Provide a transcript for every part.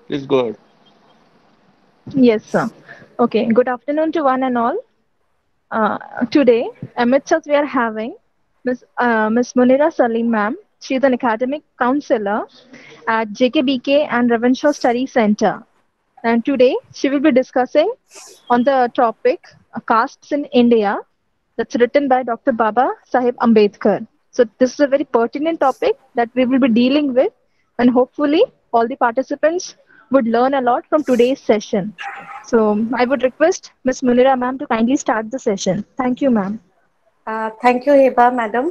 Please go ahead. Yes, sir. Okay, good afternoon to one and all. Today, amidst us, we are having Miss Munira Salim, ma'am. She is an academic counselor at JKBK and Ravenshaw Study Center. And today, she will be discussing on the topic Castes in India, that's written by Dr. Baba Sahib Ambedkar. So, this is a very pertinent topic that we will be dealing with, and hopefully, all the participants would learn a lot from today's session. So, I would request Ms. Munira ma'am to kindly start the session. Thank you, ma'am. Thank you, Heba, madam.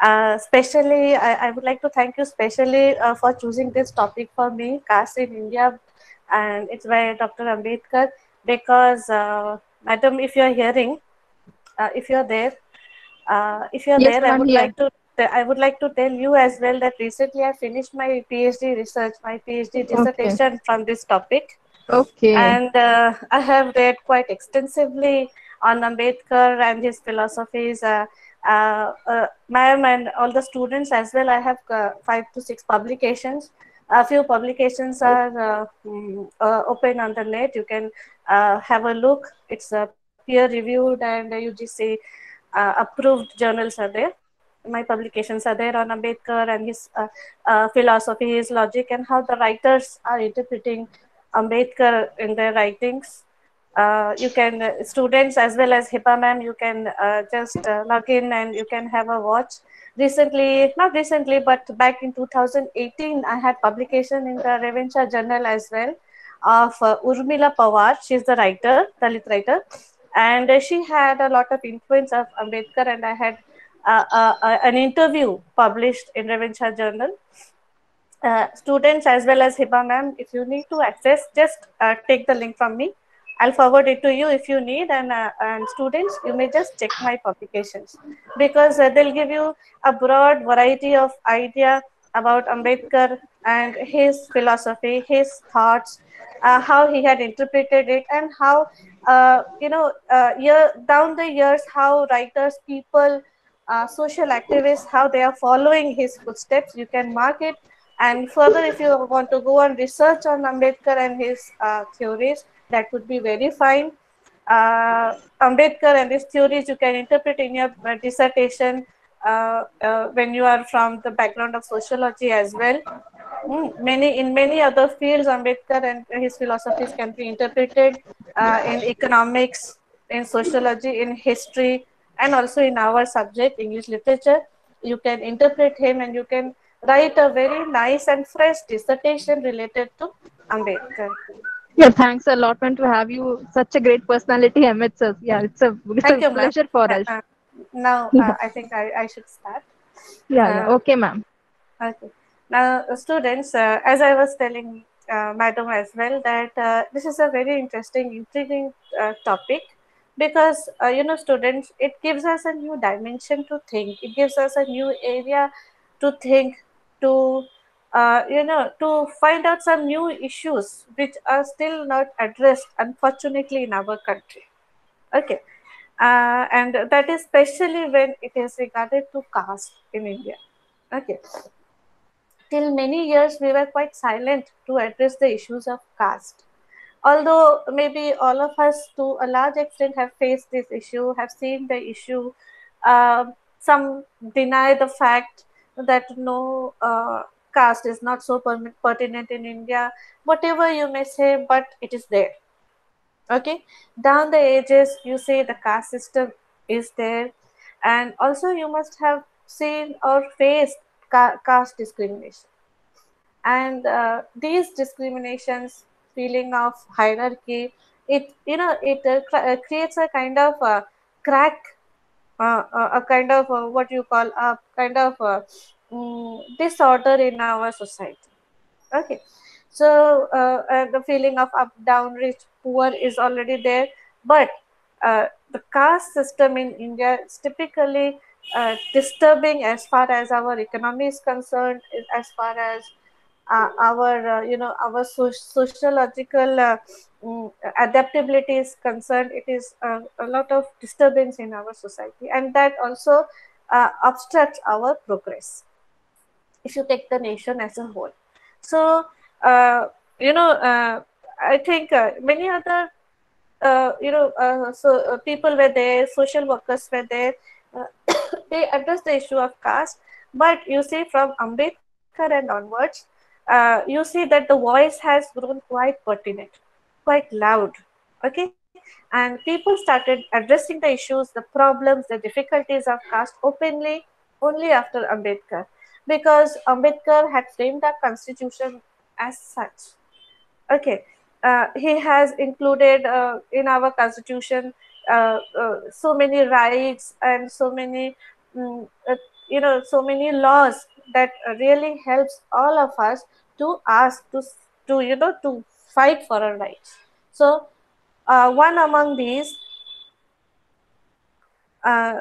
I would like to thank you specially for choosing this topic for me, caste in India, and it's by Dr. Ambedkar. Because, madam, if you are hearing, if you are there, Yes, ma'am, I'm here. I would like to tell you as well that recently I finished my PhD research, my PhD Okay. dissertation from this topic, Okay. and I have read quite extensively on Ambedkar and his philosophies. Ma'am and all the students as well. I have 5 to 6 publications. A few publications are open on the net. You can have a look. It's peer reviewed and UGC approved journals are there. My publications are there on Ambedkar and his philosophy, his logic, and how the writers are interpreting Ambedkar in their writings. You can, students as well as HIPAA ma'am, you can just log in and you can have a watch. Recently, not recently, but back in 2018, I had publication in the Ravenshaw Journal as well of Urmila Pawar. She's the writer, Dalit writer, and she had a lot of influence of Ambedkar, and I had an interview published in Ravenshaw Journal. Students as well as Hiba ma'am, if you need to access, just take the link from me. I'll forward it to you if you need, and students, you may just check my publications, because they'll give you a broad variety of idea about Ambedkar and his philosophy, his thoughts, how he had interpreted it, and how down the years, how writers, people, social activists, how they are following his footsteps. You can mark it, and further, if you want to go and research on Ambedkar and his theories, that would be very fine. Ambedkar and his theories you can interpret in your dissertation when you are from the background of sociology as well. Many other fields, Ambedkar and his philosophies can be interpreted in economics, in sociology, in history, and also in our subject, English literature. You can interpret him and you can write a very nice and fresh dissertation related to Ambedkar. Yeah, thanks a lot, man, to have you such a great personality amidst us. Yeah, it's Thank a you, madam. pleasure for us. Now, Yeah, I think I should start. yeah. Uh, Okay, ma'am. Okay. Now, students, as I was telling Madam as well, that this is a very interesting, intriguing topic, because, students, it gives us a new dimension to think. It gives us a new area to think, to, to find out some new issues which are still not addressed, unfortunately, in our country. Okay. And that is especially when it is regarded to caste in India. Okay. Till many years, we were quite silent to address the issues of caste. Although maybe all of us, to a large extent, have faced this issue, have seen the issue, some deny the fact that no, caste is not so pertinent in India. Whatever you may say, but it is there. Okay, down the ages, you say the caste system is there, and also you must have seen or faced caste discrimination, and these discriminations, feeling of hierarchy, it creates a kind of crack, a kind of what you call a kind of disorder in our society. Okay, so the feeling of up down, rich poor is already there, but the caste system in India is typically disturbing as far as our economy is concerned, as far as our sociological adaptability is concerned. It is a lot of disturbance in our society, and that also obstructs our progress if you take the nation as a whole. So, I think many other people were there, social workers were there. uh, they addressed the issue of caste. But you see, from Ambedkar and onwards, you see that the voice has grown quite pertinent, quite loud. Okay, and people started addressing the issues, the problems, the difficulties of caste openly only after Ambedkar, because Ambedkar had framed the constitution as such. Okay, he has included in our constitution so many rights and so many, mm, uh, so many laws that really helps all of us to ask to to fight for our rights. So one among these, uh,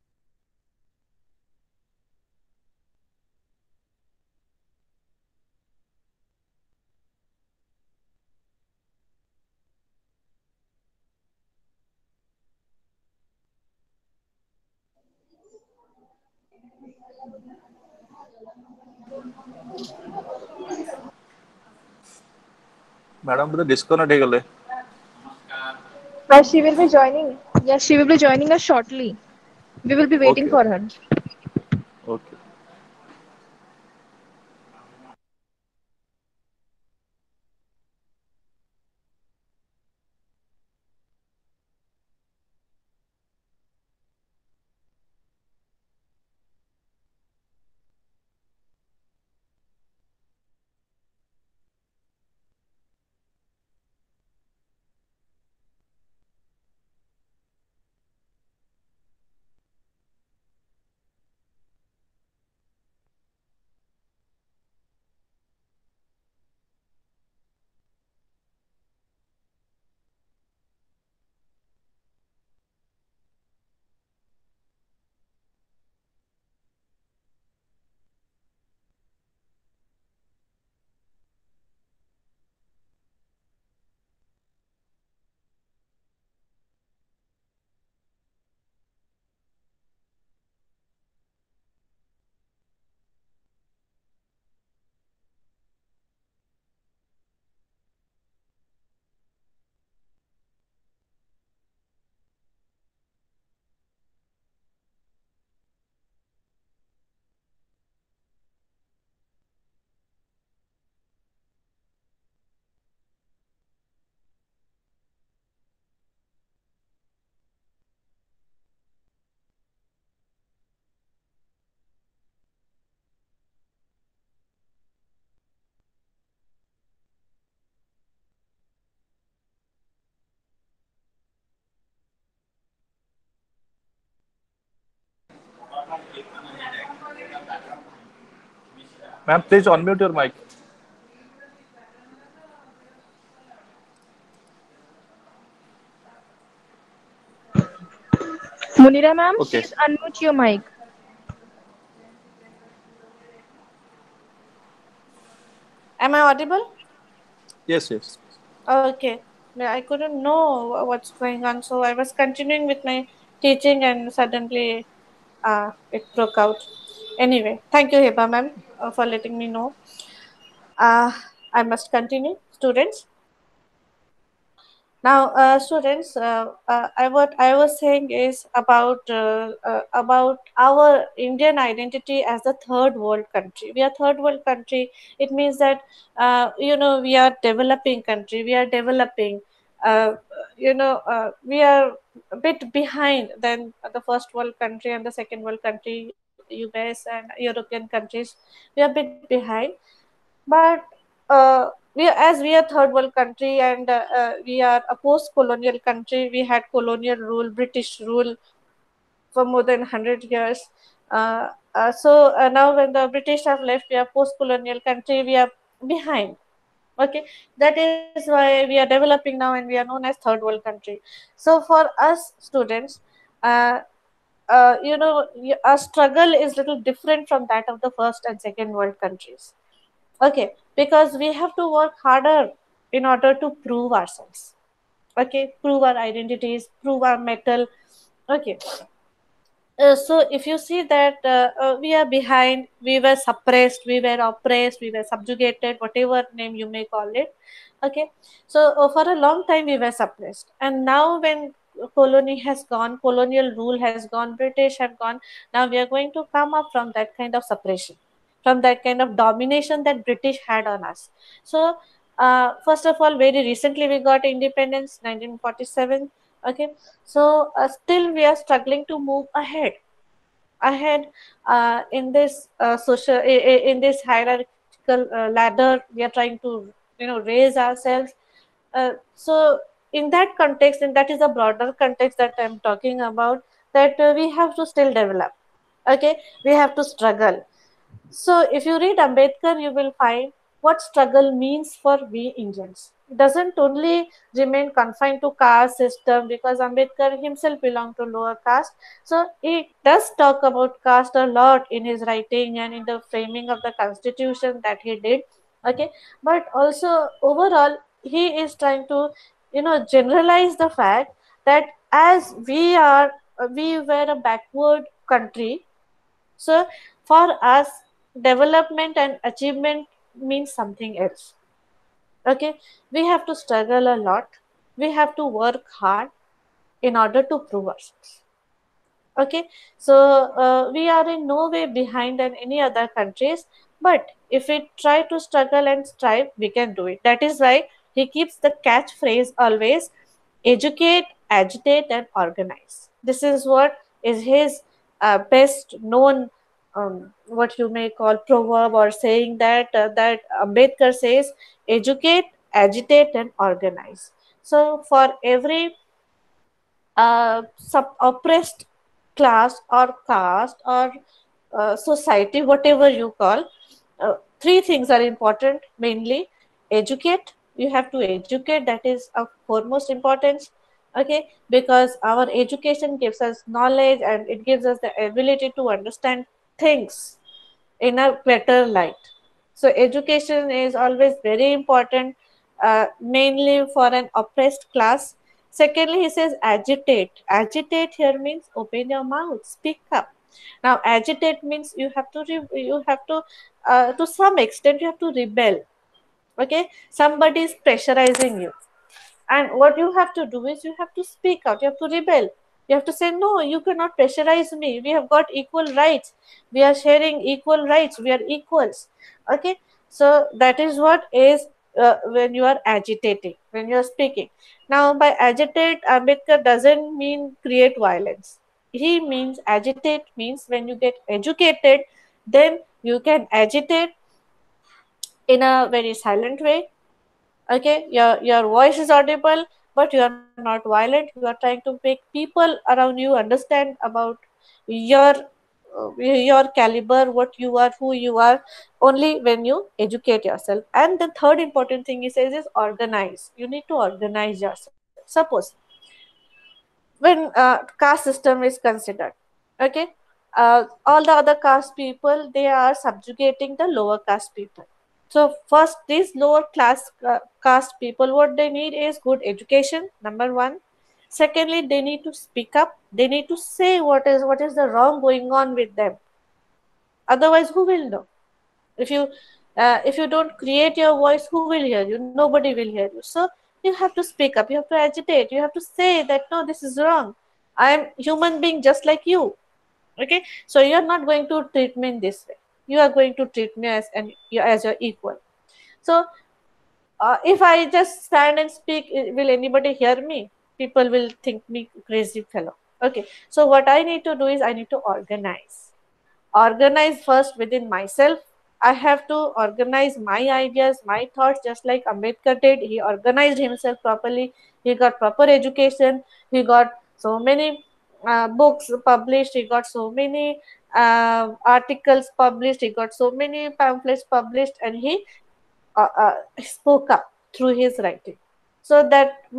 madam बोधे disconnect ହେଇଗଲେ। But she will be joining. Yes, she will be joining us shortly. We will be waiting okay for her. Okay ma'am please unmute your mic. Munira ma'am, okay please unmute your mic. am I audible? Yes yes Okay. Yeah, I couldn't know what's going on, so I was continuing with my teaching, and suddenly it broke out. Anyway, thank you, Heba ma'am, for letting me know. Uh, I must continue, students. Now, students, what I was saying is about our Indian identity as a third world country. We are third world country. It means that we are developing country. We are developing. Uh, we are a bit behind than the first world country and the second world country, US and European countries. We are a bit behind, but as we are third world country, and we are a post-colonial country. We had colonial rule, British rule for more than 100 years. Now when the British have left, we are post-colonial country. We are behind. Okay, that is why we are developing now, and we are known as third world country. So for us students, uh, our struggle is little different from that of the first and second world countries. Okay, because we have to work harder in order to prove ourselves. Okay, prove our identities, prove our metal. Okay, So if you see that we are behind, we were suppressed, we were oppressed, we were subjugated, whatever name you may call it. Okay, so for a long time we were suppressed, and now when colony has gone, colonial rule has gone, British have gone, now we are going to come up from that kind of suppression, from that kind of domination that British had on us. So first of all, very recently we got independence, 1947. Okay, so still we are struggling to move ahead in this in this hierarchical ladder. We are trying to raise ourselves. So in that context, and that is a broader context that I'm talking about, that we have to still develop. Okay, we have to struggle. So if you read Ambedkar, you will find what struggle means for we Indians. It doesn't only remain confined to caste system, because Ambedkar himself belonged to lower caste. So he does talk about caste a lot in his writing and in the framing of the constitution that he did. Okay, but also overall he is trying to generalize the fact that as we were a backward country, so for us, development and achievement means something else. Okay, we have to struggle a lot. We have to work hard in order to prove ourselves. Okay, so we are in no way behind than any other countries. But if we try to struggle and strive, we can do it. That is why he keeps the catchphrase always: educate, agitate, and organize. This is what is his best known, what you may call proverb or saying, that that Ambedkar says: educate, agitate, and organize. So for every oppressed class or caste or society, whatever you call, three things are important mainly. Educate, you have to educate, that is of foremost importance. Okay, because our education gives us knowledge and it gives us the ability to understand things in a better light. So education is always very important, mainly for an oppressed class. Secondly, he says agitate. Agitate here means open your mouth, speak up. Now, agitate means you have to to some extent, you have to rebel. Okay, somebody is pressurizing you, and what you have to do is you have to speak out, you have to rebel. You have to say, no, you cannot pressurize me. We have got equal rights. We are sharing equal rights. We are equals. Okay, so that is what is when you are agitating, when you are speaking. Now, by agitate, Ambedkar doesn't mean create violence. He means agitate means when you get educated, then you can agitate in a very silent way. Okay, your voice is audible, but you are not violent. You are trying to make people around you understand about your your caliber, what you are, who you are, only when you educate yourself. And the third important thing he says is organize. You need to organize yourself. Suppose when caste system is considered, okay, all the other caste people, they are subjugating the lower caste people. So first, these lower class caste people, what they need is good education, number one. Secondly, they need to speak up. They need to say what is the wrong going on with them. Otherwise, who will know? If you don't create your voice, who will hear you? Nobody will hear you. So you have to speak up. You have to agitate. You have to say that no, this is wrong. I am human being just like you. Okay, so you are not going to treat me in this way. You are going to treat me as your equal. So if I just stand and speak, will anybody hear me? People will think me crazy fellow. Okay, so what I need to do is I need to organize first within myself. I have to organize my ideas, my thoughts, just like Ambedkar did. He organized himself properly. He got proper education. He got so many books published. He got so many articles published. He got so many pamphlets published, and he spoke up through his writing. So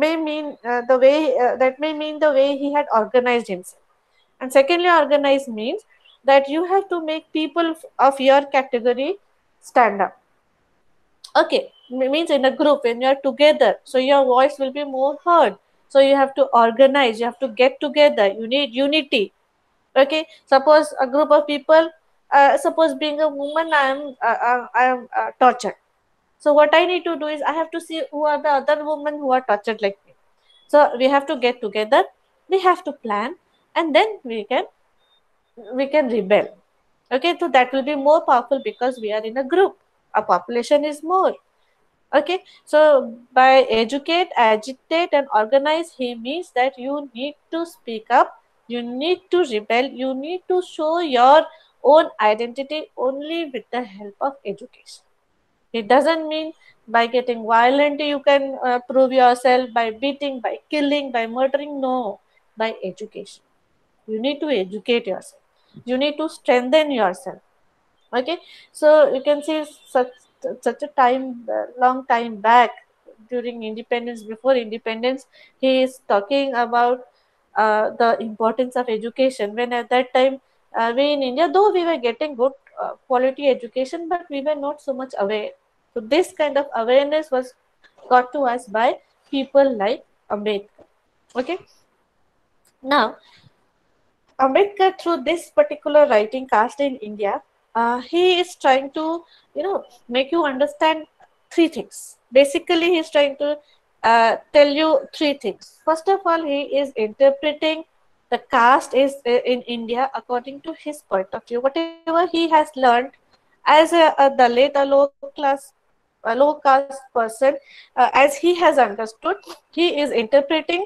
that may mean the way he had organized himself. And secondly, organize means that you have to make people of your category stand up. Okay, means in a group when you are together, so your voice will be more heard. So you have to organize, you have to get together, you need unity. Okay, suppose a group of people, suppose being a woman, I am tortured. So what I need to do is I have to see who are the other women who are tortured like me. So we have to get together, we have to plan, and then we can rebel. Okay, so that will be more powerful because we are in a group. Our population is more. Okay, so by educate, agitate, and organize, he means that you need to speak up, you need to rebel, you need to show your own identity only with the help of education. It doesn't mean by getting violent you can prove yourself, by beating, by killing, by murdering. No, by education. You need to educate yourself. You need to strengthen yourself. Okay, so you can see such a time, long time back, during independence, before independence, he is talking about the importance of education. When at that time, we in India, though we were getting good quality education, but we were not so much aware. So this kind of awareness was got to us by people like Ambedkar. Okay, now Ambedkar, through this particular writing, Caste in India, he is trying to, make you understand three things. Basically, he is trying to tell you three things. First of all, he is interpreting the caste is in India according to his point of view. Whatever he has learned as a Dalit, a low caste person, as he has understood, he is interpreting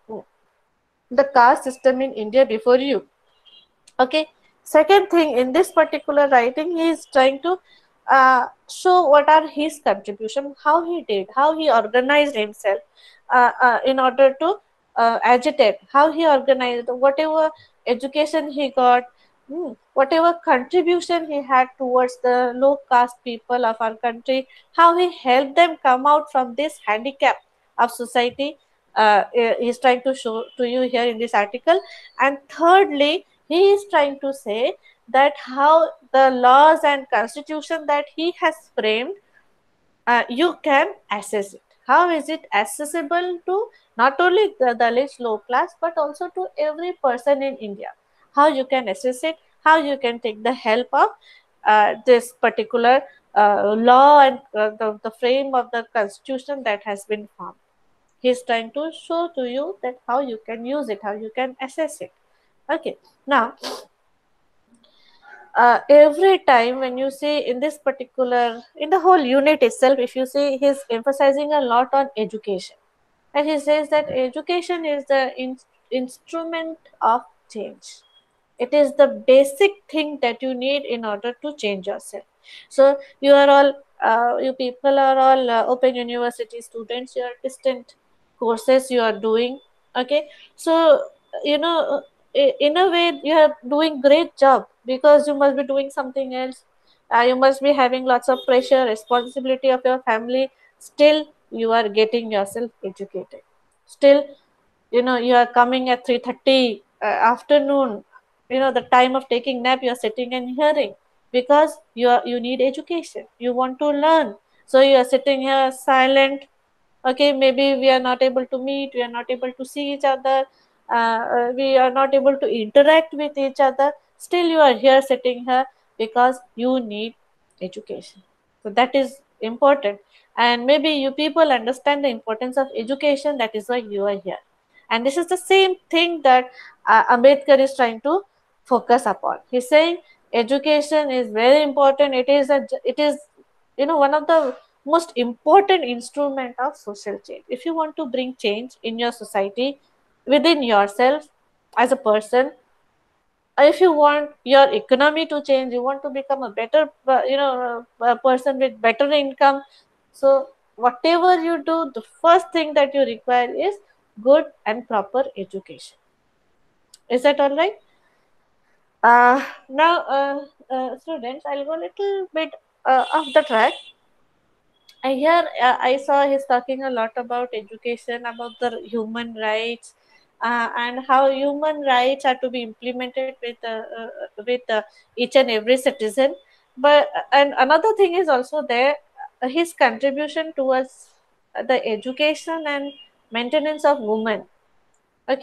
the caste system in India before you. Okay, second thing, in this particular writing he is trying to show what are his contribution, how he did, how he organized himself in order to agitate, how he organized whatever education he got, whatever contribution he had towards the low caste people of our country, how he helped them come out from this handicap of society. He's trying to show to you here in this article. And thirdly, he is trying to say that how the laws and constitution that he has framed, you can assess it. How is it accessible to not only the Dalits low class but also to every person in India? How you can assess it? How you can take the help of this particular law and the frame of the constitution that has been formed. He is trying to show to you that how you can use it, how you can assess it. Okay, now every time when you see in this particular, in the whole unit itself, if you see, he's emphasizing a lot on education, and he says that education is the instrument of change. It is the basic thing that you need in order to change yourself. So you are all, you people are all open university students, you are distant courses you are doing. Okay, so you know in a way you are doing great job because you must be doing something else. You must be having lots of pressure, responsibility of your family. Still you are getting yourself educated. Still, you are coming at 3:30 afternoon, the time of taking nap, you are sitting and hearing, because you need education, you want to learn. So you are sitting here silent. Okay, maybe we are not able to meet, we are not able to see each other, we are not able to interact with each other. Still you are here sitting here because you need education. So that is important, and maybe you people understand the importance of education, that is why you are here. And this is the same thing that Ambedkar is trying to focus upon. He's saying education is very important. It is one of the most important instrument of social change. If you want to bring change in your society, within yourself as a person, if you want your economy to change, you want to become a better a person with better income, so whatever you do, the first thing that you require is good and proper education. Is that all right? Now, students, I'll go a little bit off the track. I saw he's talking a lot about education, about the human rights, and how human rights are to be implemented with each and every citizen. But and another thing is also there, his contribution towards the education and maintenance of women. Okay,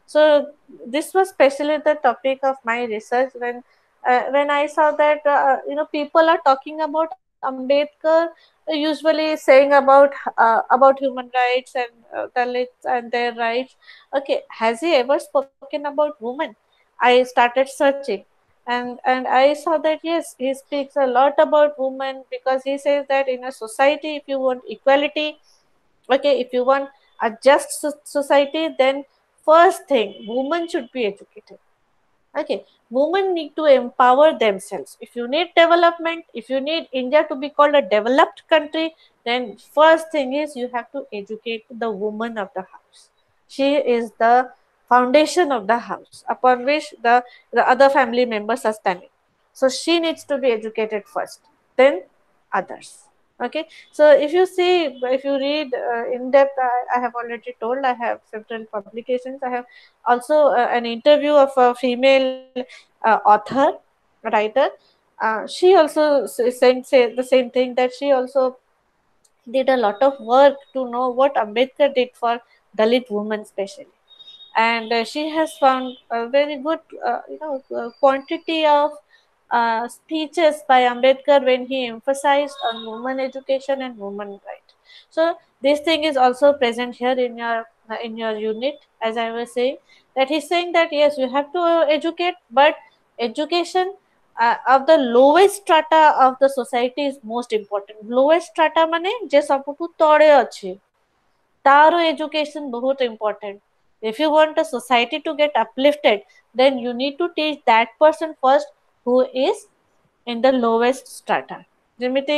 So this was especially the topic of my research when I saw that people are talking about Ambedkar, usually saying about human rights and Dalits and their rights. Okay, has he ever spoken about women? I started searching, and I saw that yes, he speaks a lot about women, because he says that in a society, if you want equality, okay, if you want a just society, then first thing, women should be educated. Okay, women need to empower themselves. If you need development, if you need India to be called a developed country, then first thing is you have to educate the woman of the house. She is the foundation of the house upon which the other family members are standing. So she needs to be educated first, then others. Okay, so if you read in depth, I have already told, I have several publications. I have also an interview of a female author, writer. She also say the same thing, that she also did a lot of work to know what Ambedkar did for Dalit women, especially. And she has found a very good quantity of speeches by Ambedkar when he emphasized on women education and women right. So this thing is also present here in your unit, as I was saying, that he's saying that yes, you have to educate, but education of the lowest strata of the society is most important. Lowest strata mane je सबठू तळे अछि, तारो education बहुत important. If you want a society to get uplifted, then you need to teach that person first who is in the lowest strata. ଯେମିତି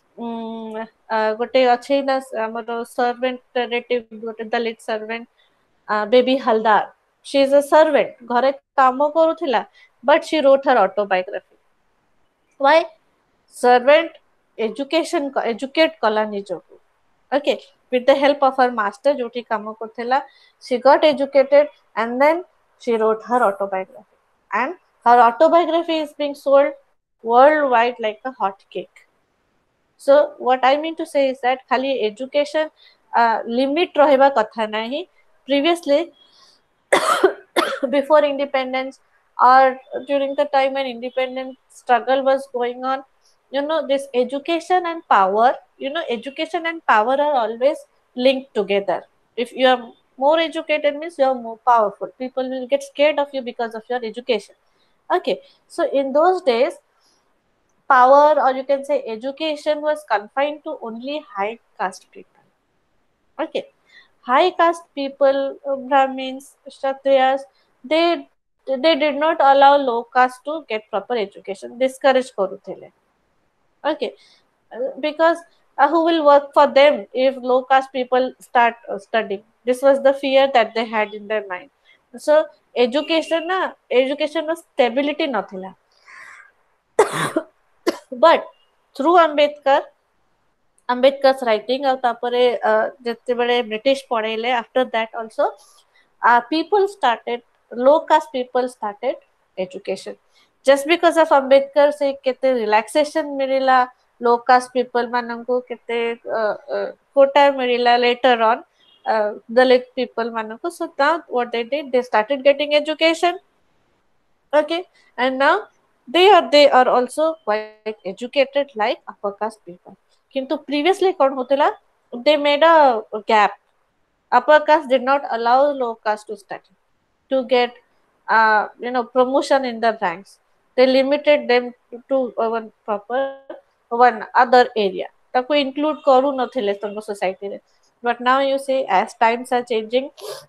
ଗୋଟେ ଅଛି ନା ଆମର servant relative, ଗୋଟେ ଦलिତ servant, baby Haldar. She is a servant, ଘରେ କାମ କରୁଥିଲା, but she wrote her autobiography. Why? Servant educate kala nijoku. Okay, with the help of her master joti kamo korthila, she got educated, and then she wrote her autobiography, and her autobiography is being sold worldwide like a hot cake. So what I mean to say is that khali education limit raheba katha nahi. Previously before independence, or during the time when independence struggle was going on, this education and power, education and power are always linked together. If you are more educated, means you are more powerful. People will get scared of you because of your education. Okay, so in those days, power, or you can say education, was confined to only high caste people. Okay, high caste people, Brahmins, Kshatriyas, they did not allow low caste to get proper education, discourage karuthile. Okay, because who will work for them if low caste people start studying? This was the fear that they had in their mind. So education was stability nathila. But through Ambedkar's writing, ଯେତେବେଳେ British ପଢେଇଲେ, after that also people started, low caste people started education. Just because of Ambedkar से केते relaxation मिलिला, low caste people मानंको केते quota मिलिला later on, Dalit people मानंको. So now what they did, they started getting education. Okay, and now they are also quite educated like upper caste people. Kintu previously kon hotila, they made a gap. Upper caste did not allow low caste to study, to get promotion in the ranks. They limited them to one other area. Taku include karu nathile tanga society re. But now you see, as times are changing,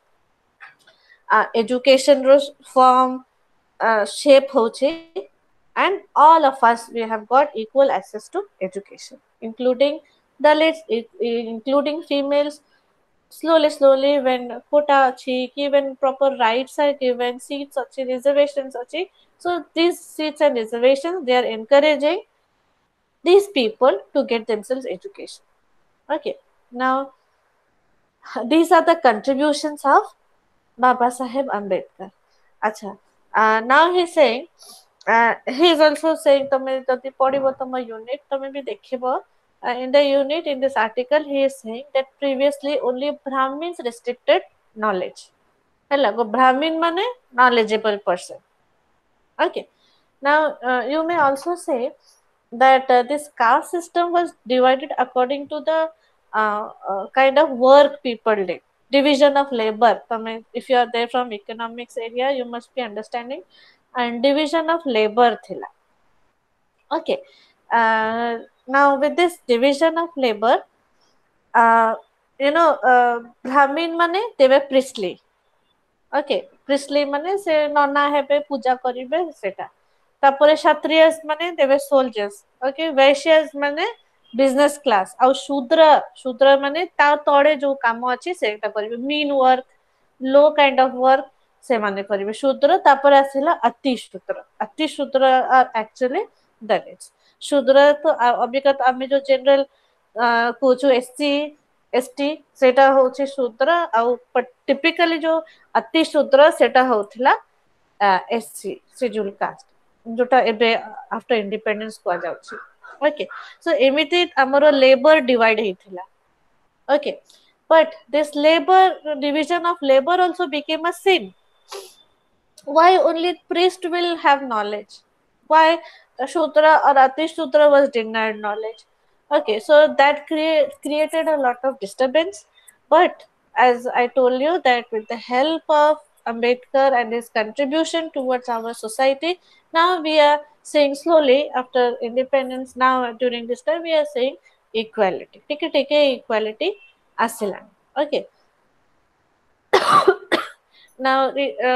education form shape hoche, and all of us, we have got equal access to education, including Dalits, including females. Slowly when quota achi, given proper rights are given, seats achi, reservations achi, so these seats and reservations, they are encouraging these people to get themselves education. Okay, now these are the contributions of Baba Saheb Ambedkar. Acha, now he's saying, he is also saying, tame jodi padibo tama unit, tame bi dekhibo, in the unit, in this article, he is saying that previously only Brahmins restricted knowledge. hela Brahmin mane knowledgeable person. Okay, now you may also say that this caste system was divided according to the kind of work people did. Division of labor. If you are there from economics area, you must be understanding. And division of labor thila. Okay. Now with this division of labor, uh, Brahmin mane they were priestly. Okay, priestly mane se nana hebe puja karibe seta. तापरे क्षत्रियस माने देवे soldiers okay Vaishyas माने business class आ शूद्र शूद्र माने ता तळे जो काम अछि सेटा करिवे mean work low kind of work से माने करिवे शूद्र तापरे आसिला अति शूद्र आर एक्चुअली दलित्स शूद्र तो अभिगत आमे जो जनरल कोचो एससी एसटी सेटा होछि शूद्र आ टिपिकली जो अति शूद्र सेटा होथिला एससी शेड्यूल कास्ट जोटा एबे आफ्टर इंडिपेंडेंस को जाउछि ओके सो एमिति हमरो लेबर डिवाइड हेथिला okay but this labour division of labour also became a sin why only priest will have knowledge why shudra or ati shudra was denied knowledge okay so that created a lot of disturbance but as I told you that with the help of Ambedkar and his contribution towards our society now we are saying slowly after independence now during this time we are saying equality take equality asilan okay now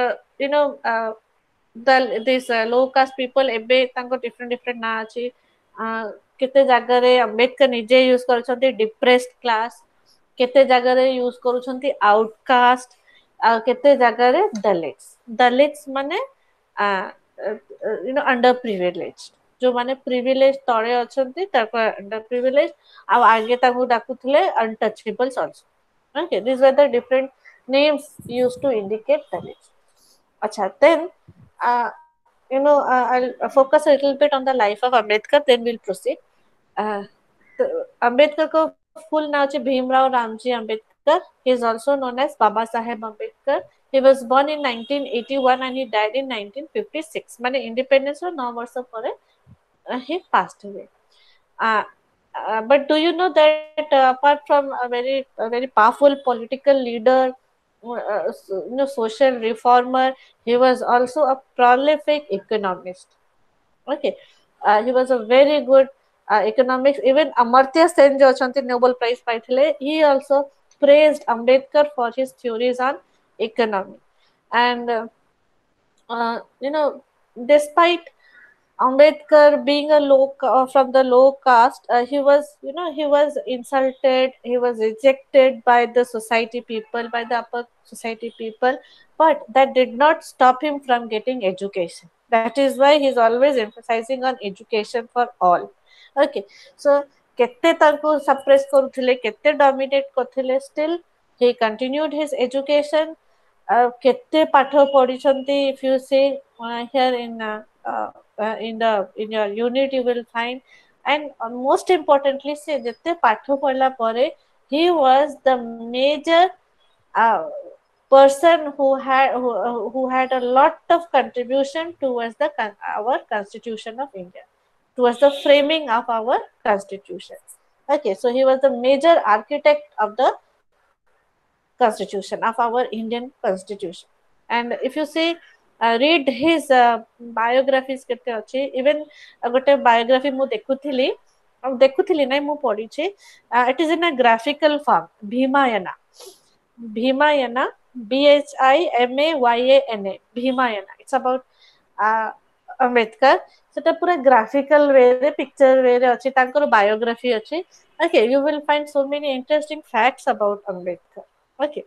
this low caste people ebe tanko different na achi केते जगह रे अंबेडकर निजे use करछंती depressed class केते जगह रे use करछंती outcast केते जगह रे दलित्स माने अंडर प्रिविलेज्ड जो माने प्रिविलेज तळे अछंती ताको अंडर प्रिविलेज आ आगे ताको डाकुथले untouchables also okay these were the different names used to indicate dalits acha then I'll focus a little bit on the life of Ambedkar then we'll proceed Ambedkar ko full naam है Bhimrao Ramji Ambedkar he is also known as Baba Saheb Ambedkar he was born in 1981 and he died in 1956 माने independence और 9 वर्ष परे he passed away but do you know that apart from a very powerful political leader social reformer he was also a prolific economist okay he was a very good economics even Amartya Sen jo achanti Nobel Prize paithile he also praised Ambedkar for his theories on economy and despite Ambedkar being from the low caste, he was insulted, he was rejected by the society people, by the upper society people, but that did not stop him from getting education. That is why he is always emphasizing on education for all. Okay, so kette tanku suppress karuthile, kette dominate karuthile, still he continued his education. Kette patho padichanti, if you see here in your unit you will find and most importantly say jette patho padla pare he was the major person who had a lot of contribution towards our constitution of India towards the framing of our constitution okay so he was the major architect of the constitution of our Indian constitution and if you see read his biographies केते अछि even गोटे biography मु देखुथिली नै मु पढी छि it is in a graphical form Bhimayana Bhimayana Bhimayana it's about Ambedkar सेटा पूरा graphical way रे picture way रे अछि तांकर biography अछि okay you will find so many interesting facts about Ambedkar okay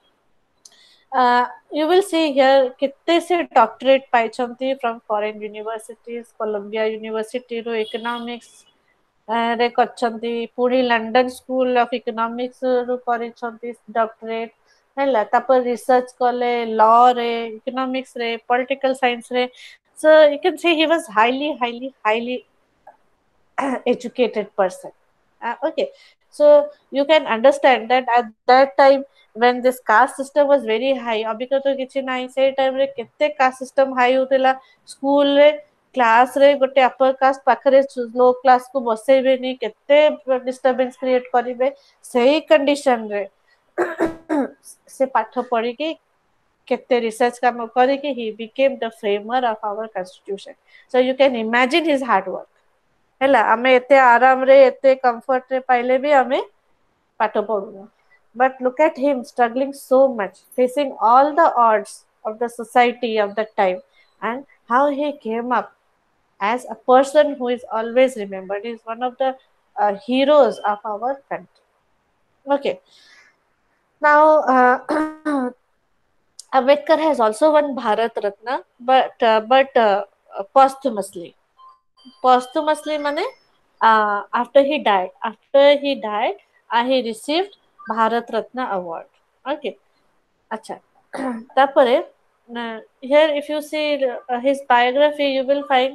you will see here कितने से doctorate पाइछंती from foreign universities Columbia University row economics रे करछंती Puri London School of Economics row करछंती doctorate हैला तापर research कले law रे economics रे political science रे so you can see he was highly educated person okay So you can understand that at that time when this caste system was very high, Abika तो किछि नाही से टाइम रे केते caste system high होतिला school रे class रे गोटे अपर कास्ट पाखरे लो क्लास को बसेबेनी केते डिस्टर्बेंस क्रिएट करिवे सही कंडीशन रे से पाठ पढ़ी कि केते रिसर्च काम करी कि he became the framer of our constitution. So you can imagine his hard work. ହେଲା आमे एते आराम रे एते कंफर्ट रे पाइले भी आमे पाठ पढुना. But look at him struggling so much, facing all the odds of the society of that time, and how he came up as a person who is always remembered. He is one of the heroes of our country. Okay. Now, Ambedkar has also won Bharat Ratna, but posthumously. Posthumously mane after he died. After he died, he received Bharat Ratna award. Okay. Acha. Tapare here if you see his biography, you will find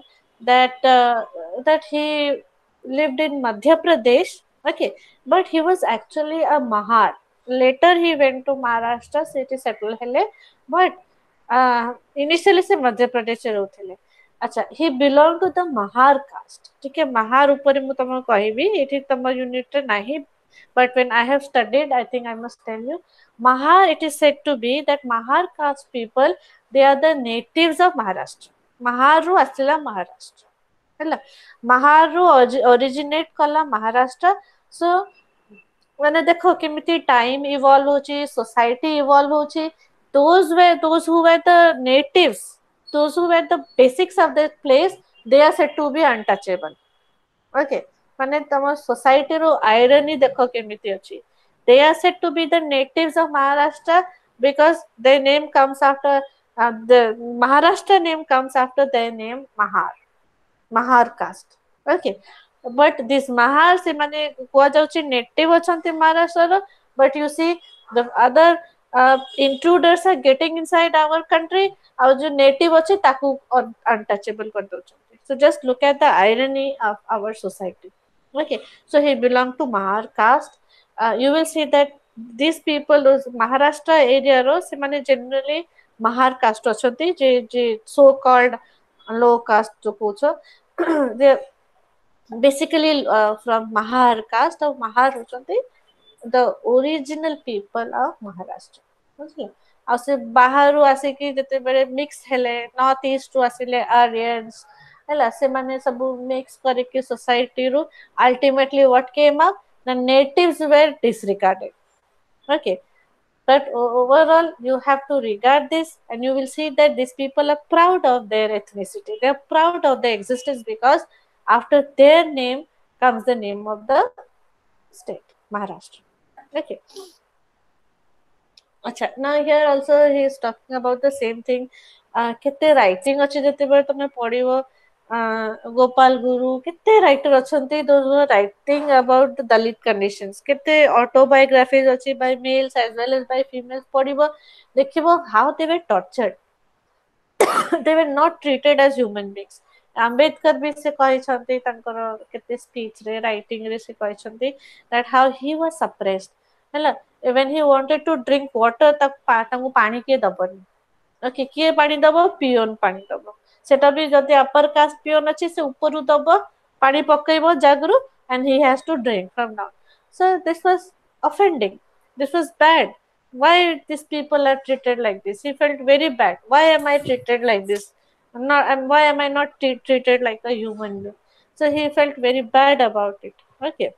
that he lived in Madhya Pradesh. Okay, but he was actually a Mahar. Later he went to Maharashtra, city settle hele, but initially se Madhya Pradesh रे रहुଥିଲେ. अच्छा, he belonged to the Mahar caste. ठीक है, Mahar ऊपर मु तमको कहबी, एठी तम unit रे नाही, but when I have studied, I think I must tell you, Mahar, it is said to be that Mahar caste people, they are the natives of Maharashtra. Mahar ru asila Maharashtra. ହେଲା Mahar ru originate kala Maharashtra. So माने देखो केमिति time evolve होची, society evolve होची. those who were the natives, those who were the basics of the place, they are said to be untouchable. Okay, माने तम society रो irony देखो केमिति अछि. They are said to be the natives of Maharashtra because their name comes after the Maharashtra name comes after their name Mahar caste. Okay, but this Mahar se mane kuha jauchi native achanti Maharashtra, but you see the other intruders are getting inside our country, aur jo native achi taku untouchable kar dauchanti. So just look at the irony of our society. Okay, so he belonged to Mahar caste. You will see that these people, those Maharashtra area ro se mane generally Mahar caste achanti, je so called low caste jo kocho they basically from Mahar caste. Of Mahar होचंती the original people of Maharashtra. बुझले आ से Bahru आसे कि जते बेले mix हेले north east रु आसिले Aryans हैला से माने सब मिक्स करे के सोसाइटी रु ultimately what came up, the natives were disregarded. Okay, but overall you have to regard this, and you will see that these people are proud of their ethnicity, they are proud of their existence, because after their name comes the name of the state, Maharashtra. Okay. Acha, now here also he is talking about the same thing. Kete writing अच्छे जते बार तुमने पढ़िबो गोपाल गुरु केते writer अछंती, those who are writing about the Dalit conditions, केते autobiographies अछि by males as well as by females. पढ़िबो देखिबो how they were tortured. They were not treated as human beings. Ambedkar भी से कहिसंती तांकर केते स्पीच रे राइटिंग रे से कहिसंती that how he was suppressed. हैला when he wanted to drink water तांको पानी के दबनी. ओके, किए पानी दबो, पियोन पानी दबो, सेटा भी जदि अपर कास्ट पियोन अछि से ऊपर दबो पानी पकैबो जगरु, and he has to drink from now. So this was offending, this was bad. Why these people are treated like this? He felt very bad. Why am I treated like this? And why am I not treated like a human being? So he felt very bad about it. Okay.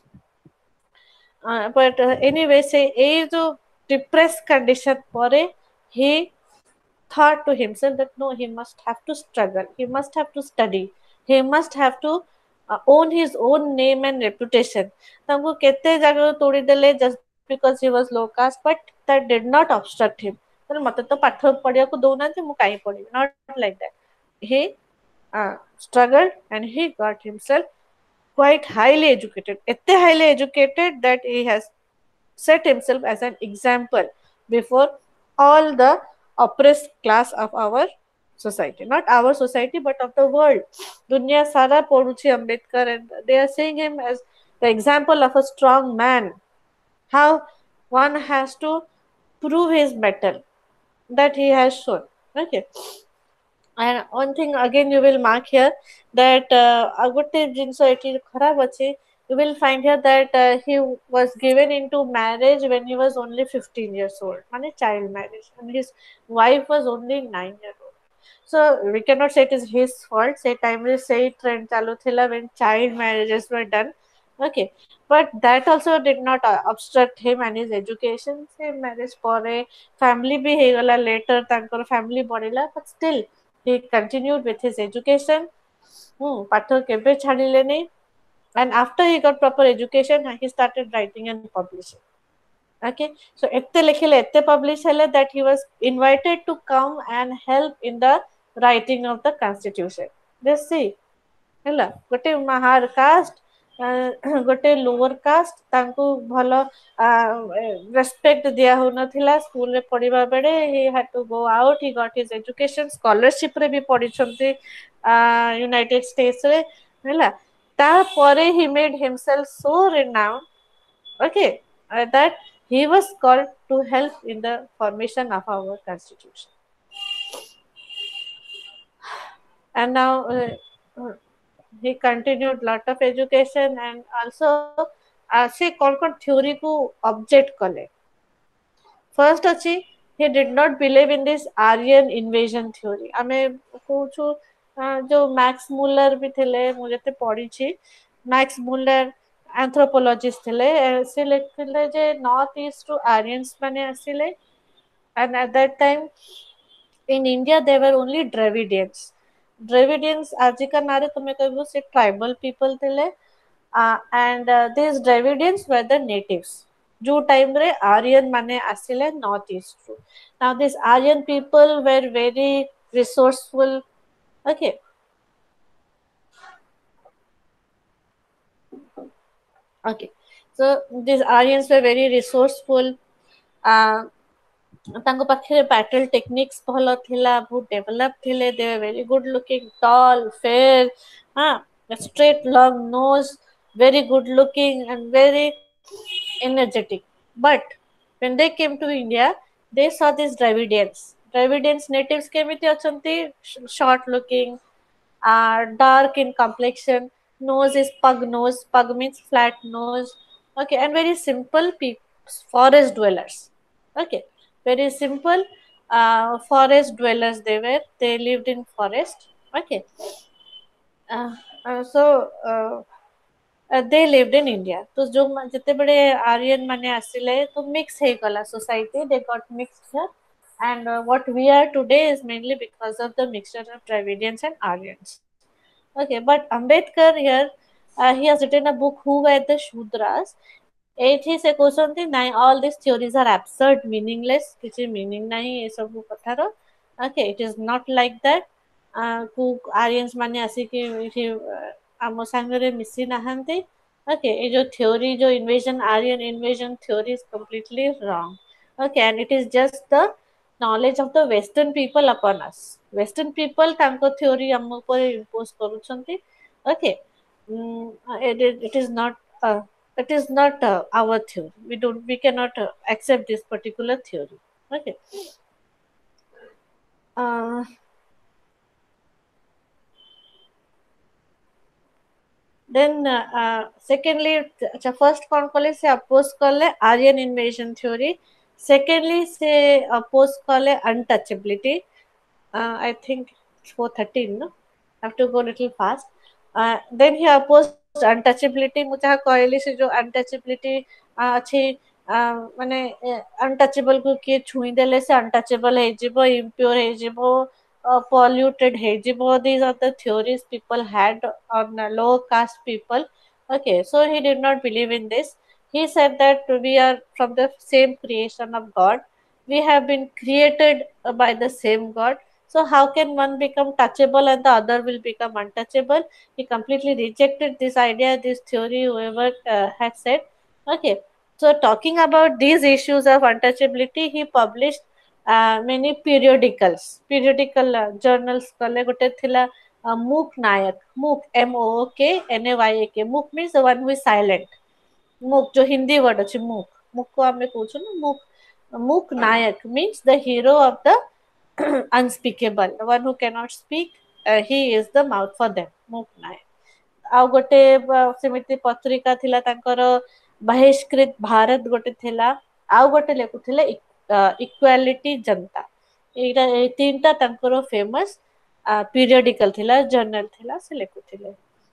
But anyway, say a depressed condition pore, he thought to himself that no, he must have to struggle, he must have to study, he must have to own his own name and reputation. Tamko kete jaga todi dele just because he was low caste, but that did not obstruct him. मते तो पाठ पढ़िया को दौनांती मु काई पढ़ी, not like that. He struggled and he got himself quite highly educated, ette highly educated that he has set himself as an example before all the oppressed class of our society, not our society but of the world. Dunya sara poduchi Ambedkar, and they are seeing him as the example of a strong man, how one has to prove his mettle that he has shown. Okay. And one thing again you will mark here that ଗୋଟେ ଜିନିଷ ଏଠି ଖରାପ ଅଛି, you will find here that he was given into marriage when he was only 15 years old, ମାନେ child marriage, and his wife was only 9 years old. So we cannot say it is his fault. Say time रे say trend ଚାଲୁଥିଲା when child marriages were done. Okay, but that also did not obstruct him and his education. ସେ marriage ପରେ family ବି ହେଇଗଲା later, ତାଙ୍କର family ବଢିଲା, but still he continued with his education. ପାଠ କେବେ ଛାଡ଼ିଲେନି, and after he got proper education he started writing and publishing. Okay, so ଏତେ ଲେଖିଲେ ଏତେ publish ହେଲେ that he was invited to come and help in the writing of the constitution. Let's see, ହେଲା ଗୋଟେ Mahar caste ଗୋଟେ lower caste ତାଙ୍କୁ ଭଲ respect ଦିଆ ହଉନଥିଲା ସ୍କୁଲରେ ପଢିବା ବେଳେ. he had to go out, he got his education, scholarship ରେ ବି ପଢିଛନ୍ତି ୟୁନାଇଟେଡ ଷ୍ଟେଟ୍ସ ରେ, ହେଲା. ତାପରେ he made himself so renowned, okay, that he was called to help in the formation of our constitution. And now he continued lot of education, and also से कौन theory को object कले. First अच्छी, he did not believe in this Aryan invasion theory. आमे कोचु जो Max Muller भी थे, मुझे ते पढ़ी छी, मैक्स मुलर एंथ्रोपोलॉजिस्ट थे, से लिखले जे नॉर्थ ईस्ट टू आर्यंस माने आसिले, and at that time in India there were only Dravidians. Dravidians आजिका नारे तुम्हें कहबो से tribal people थे, and these Dravidians were the natives. जो टाइम रे आर्यन माने आसिले नॉर्थ ईस्ट टू. Now these Aryan people were very resourceful. Okay. Okay. So these Aryans were very resourceful. ତାଙ୍କ ପାଖରେ battle techniques ଭଲ ଥିଲା, ବହୁତ develop ଥିଲେ. They were very good looking, tall, fair, straight long nose, very good looking and very energetic. But when they came to India, they saw these Dravidians. Dravidians natives केमिति अछंती, short looking, dark in complexion, nose is pug nose, pug means flat nose. Okay, and very simple people, forest dwellers. Okay, very simple forest dwellers they were. They lived in forest. Okay, so they lived in India. तो जो जिते बड़े आर्यन माने आसिले तो mix है गला society, they got mixed here, and what we are today is mainly because of the mixture of Dravidians and Aryans. Okay, but Ambedkar here he has written a book Who Were the Shudras. एठी से कहते नाइ all these theories are absurd, meaningless, किसी meaning नहीं ये सब कथार. Okay, it is not like that. को आर्यंस माने आसी कि आम सांगरे मिसी नहांती. Okay, ये जो theory जो invasion Aryan invasion theory is completely wrong. Okay, and it is just the knowledge of the Western people upon us. Western people तांको theory हम ऊपर impose करूछंती. Okay, it is not our theory. We cannot accept this particular theory. Okay. Then secondly, first कौन कले से oppose कले Aryan invasion theory. Secondly से oppose कले untouchability. I think 413, no? I have to go a little fast. Then he opposed untouchability. मुझे कहली से जो untouchability अच्छी माने untouchable को किए छुई देले से untouchable है जिबो, impure है जिबो, polluted है जिबो. These are the theories people had on low caste people. Okay, so he did not believe in this. He said that we are from the same creation of God. We have been created by the same God. So how can one become touchable and the other will become untouchable? He completely rejected this idea, this theory, whoever had said. Okay, so talking about these issues of untouchability, he published many periodical journals. गोटे थिला Mook Nayak. Mook, MOOKNAYAK. Mook means the one who is silent. Mook, जो Hindi word अच्छी Mook. Mook को हमें पूछो ना Mook. Mook Nayak means the hero of the unspeakable, the one who cannot speak. He is the mouth for them. Mook Nayak. ଆଉ ଗୋଟେ ସେମିତି ପତ୍ରିକା ଥିଲା ତାଙ୍କର ବହିଷ୍କୃତ ଭାରତ ଗୋଟେ ଥିଲା, ଆଉ ଗୋଟେ ଲେଖୁଥିଲେ ଇକ୍ୱାଲିଟି जनता। ଏଇଟା ଏଇ ତିନିଟା ତାଙ୍କର ଫେମସ୍ ପିରିୟଡିକାଲ ଥିଲା, ଜର୍ନାଲ ଥିଲା, ସେ ଲେଖୁଥିଲେ।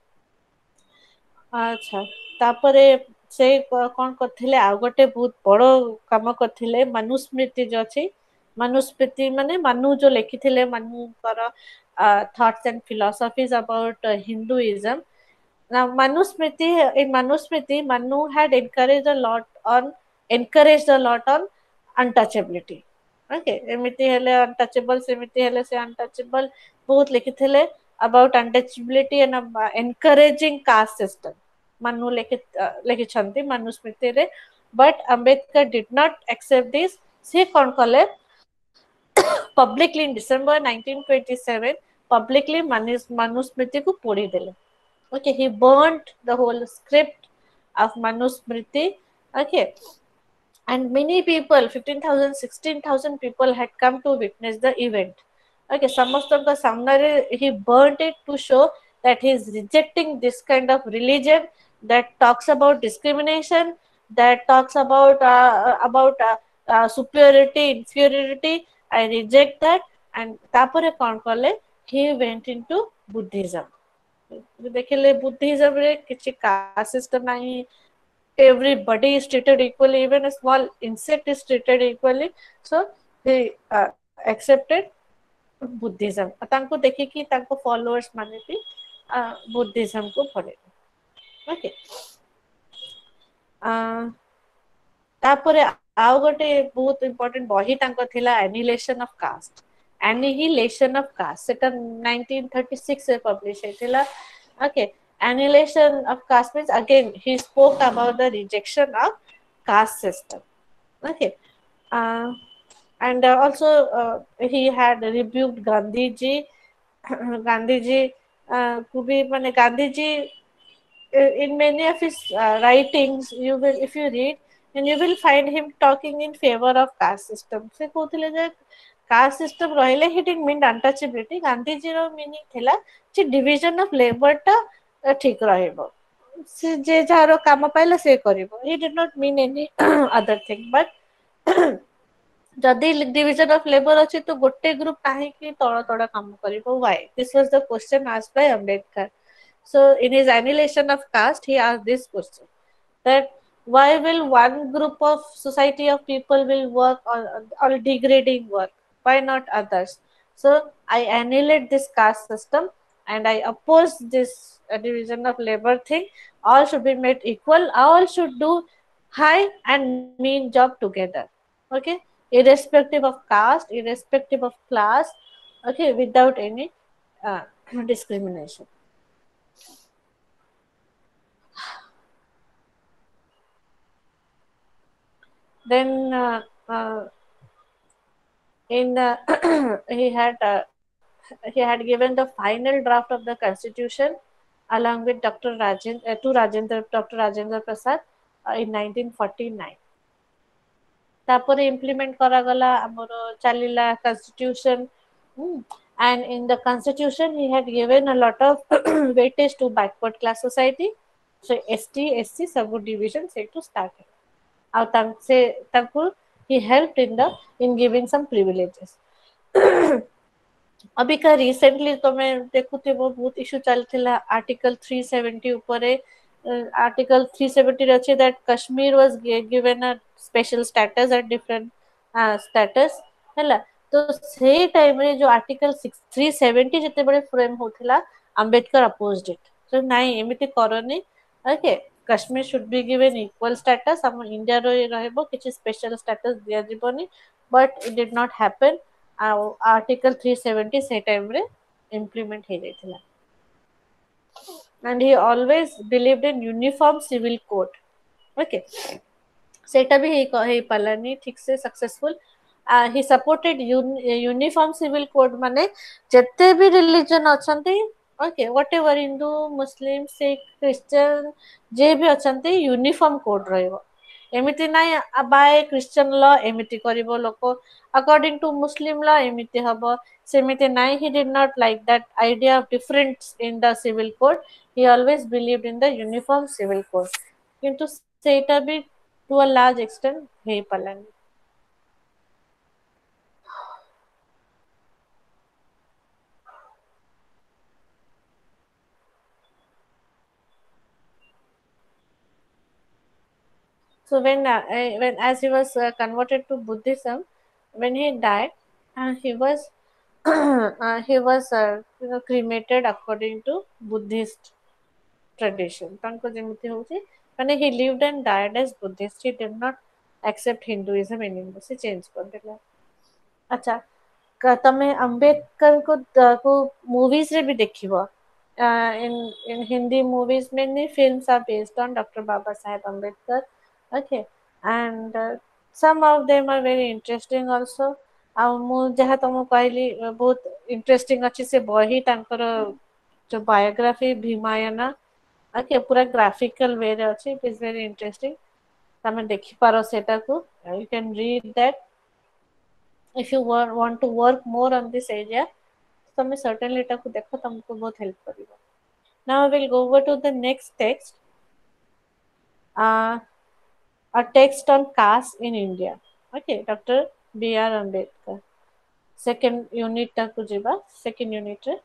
ଆଚ୍ଛା, ତାପରେ ସେ କଣ କରିଥିଲେ, ଆଉ ଗୋଟେ ବହୁତ ବଡ କାମ କରିଥିଲେ ମନୁସ୍ମୃତି ଯୋଉ ଅଛି। ମନୁସ୍ମୃତି ମାନେ ମାନୁ ଯୋଉ ଲେଖିଥିଲେ ମାନୁଙ୍କର thoughts and philosophies about Hinduism. Now, in Manusmriti, Manu had encouraged a lot on untouchability. Okay, ଏମିତି ହେଲେ untouchable, ସେମିତି ହେଲେ ସେ untouchable, ବହୁତ ଲେଖିଥିଲେ about untouchability and encouraging caste system. Manu ଲେଖିଛନ୍ତି ମନୁସ୍ମୃତିରେ, but Ambedkar did not accept this. ସେ କଣ କଲେ, publicly in December 1927, publicly Manusmriti को पोड़ी देले। Okay, he burnt the whole script of Manusmriti. Okay, and many people, 15,000, 16,000 people had come to witness the event. Okay, ସମସ୍ତଙ୍କ ସାମ୍ନାରେ he burnt it to show that he is rejecting this kind of religion that talks about discrimination, that talks about superiority, inferiority. I reject that. And ତାପରେ କଣ କଲେ, he went into Buddhism. ଦେଖିଲେ Buddhism ରେ କିଛି caste system ନାହିଁ, everybody is treated equally, even a small insect is treated equally. So he accepted Buddhism. ତାଙ୍କୁ ଦେଖିକି ତାଙ୍କ followers ମାନେ ବି Buddhism को ପଢିଲେ। Okay, ତାପରେ ଆଉ ଗୋଟେ ବହୁତ important ବହି ତାଙ୍କ ଥିଲା Annihilation of Caste. Annihilation of Caste, ସେଟା 1936 ରେ publish ହେଇଥିଲା। Okay, Annihilation of Caste means again he spoke about the rejection of caste system. Okay, and also he had rebuked Gandhiji. Gandhiji को भी माने Gandhiji in many of his writings, you will, if you read, and you will find him talking in favor of caste system. से कहते जे caste system रहिले, he didn't mean untouchability. Gandhiji रो meaning थिला जे डिविजन ऑफ लेबर टा ठीक रहइबो, से जे जारो काम पाइला से करिवो। he did not mean any other thing, but जदि डिविजन ऑफ लेबर अछि तो गोटे ग्रुप काहे कि तळ तळ काम करिवो? why? This was the question asked by Ambedkar. So in his Annihilation of Caste, he asked this question, that why will one group of society of people will work on degrading work? Why not others? So I annihilate this caste system and I oppose this division of labor thing. All should be made equal. All should do high and mean job together. Okay, irrespective of caste, irrespective of class. Okay, without any discrimination. Then he had given the final draft of the constitution along with Dr. Dr. Rajendra Prasad in 1949. तापर implement करागला हमर चलिला constitution. And in the constitution he had given a lot of weightage to backward class society. So ST, SC सब division से to start. और he helped in giving some privileges. अभी का recently तो मैं देखुते बहुत इश्यू चलथिला आर्टिकल 370 ऊपर। Article 370 अच्छे that Kashmir was given a special status at different status हैला। तो से टाइम रे जो आर्टिकल 370 जते बड़े फ्रेम होथिला, अंबेडकर अपोज्ड इट। तो नहीं एमिति करनी। Okay, Kashmir should be given equal status, हम इंडिया रो रहबो किछि स्पेशल स्टेटस दिया जिवनी, but it did not happen. Article 370 से टाइम रे इम्प्लीमेंट हे जाइथिला। And he always believed in uniform civil code. Okay, सेटा भी हे पालानी ठीक से successful. he supported uniform civil code माने जत्ते भी religion अछंती okay whatever Hindu Muslim Sikh Christian जे भी अछंती uniform code रहइबो एमिति नाइ बाय क्रिश्चियन लॉ एमिति करिवो लोको अकॉर्डिंग टू मुस्लिम लॉ एमिति हबो सेमिति नाइ he did not like that idea of difference in the civil code he always believed in the uniform civil code किंतु सेटा भी to a large extent हेइ Palani So when as he was converted to Buddhism, when he died, he was cremated according to Buddhist tradition. तांको जेमिति होउची माने he lived and died as Buddhist. He did not accept Hinduism anymore. से change कर देला. अच्छा तमे अंबेडकर को movies रे भी देखिबो in Hindi movies many films are based on Dr. Baba Saheb Ambedkar. Okay, and some of them are very interesting also. ଆଉ ମୁଁ ଯାହା ତମକୁ କହିଲି ବହୁତ ଇଣ୍ଟରେଷ୍ଟିଂ ଅଛି ସେ ବହି ତାଙ୍କର ଯୋଉ ବାୟୋଗ୍ରାଫି ଭୀମାୟନା ଓକେ ପୁରା ଗ୍ରାଫିକାଲ ୱେରେ ଅଛି ଇଟ୍ ଇଜ ଭେରି ଇଣ୍ଟରେଷ୍ଟିଂ ତମେ ଦେଖିପାର ସେଟାକୁ you can read that if you want to work more on this area ତମେ certainly ଏଟାକୁ ଦେଖ ତମକୁ ବହୁତ ହେଲ୍ପ କରିବ now I will go over to the next text a text on caste in India okay Dr. B.R. Ambedkar second unit taku jiba second unit re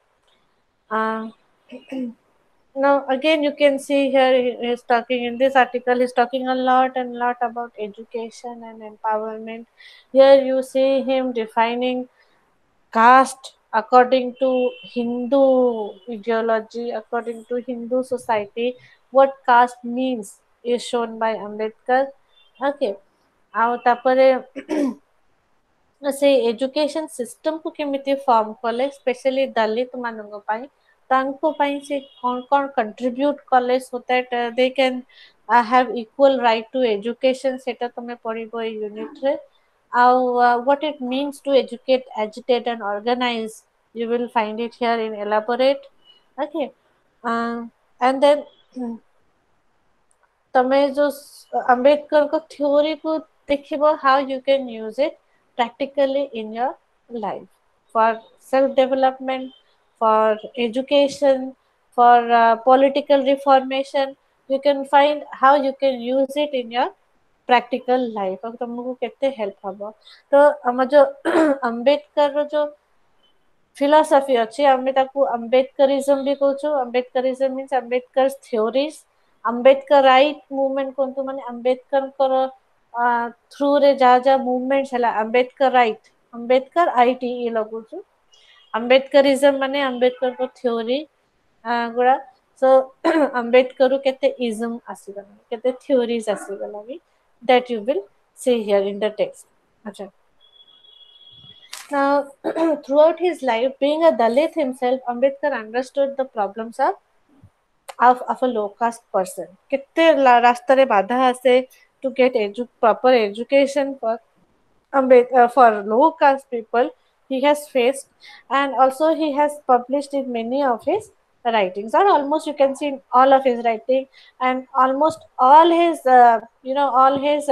now again you can see here he is talking in this article he's talking a lot and lot about education and empowerment here you see him defining caste according to Hindu ideology according to Hindu society what caste means is shown by Ambedkar okay ଆଉ ତାପରେ से education system को केमिति form कले specially दलित मानक पाई तांको पाई से कौन कौन कंट्रीब्यूट कले so that they can have equal right to education सेटा तमे पढिबो ए यूनिट रे what it means to educate agitate and organize you will find it here in elaborate okay and then तमे जो अंबेडकर को थ्योरी को देखिबो how you can use it practically in your life for self development for education for political reformation you can find how you can use it in your practical life अब तुमको केते help हबो तो हम जो अंबेडकर रो जो philosophy अच्छी आमे ताकू अंबेडकरिज्म भी कहूँ Ambedkarism means Ambedkar theories Ambedkar right movement कोंतु माने अंबेडकर थ्रू रे जा मूवमेंट्स हला अंबेडकर राइट अंबेडकर आईटी लगु छु अंबेडकरिज्म माने अंबेडकर को थ्योरी गुड़ा सो अंबेडकर केते इज्म आसीगला केते थ्योरीज आसीगला भी that you will see here in the text acha now throughout his life being a Dalit himself Ambedkar understood the problems of a low caste person kette rasta re badha ase to get proper education for low caste people he has faced and also he has published in many of his writings or almost you can see in all of his writing and almost all his all his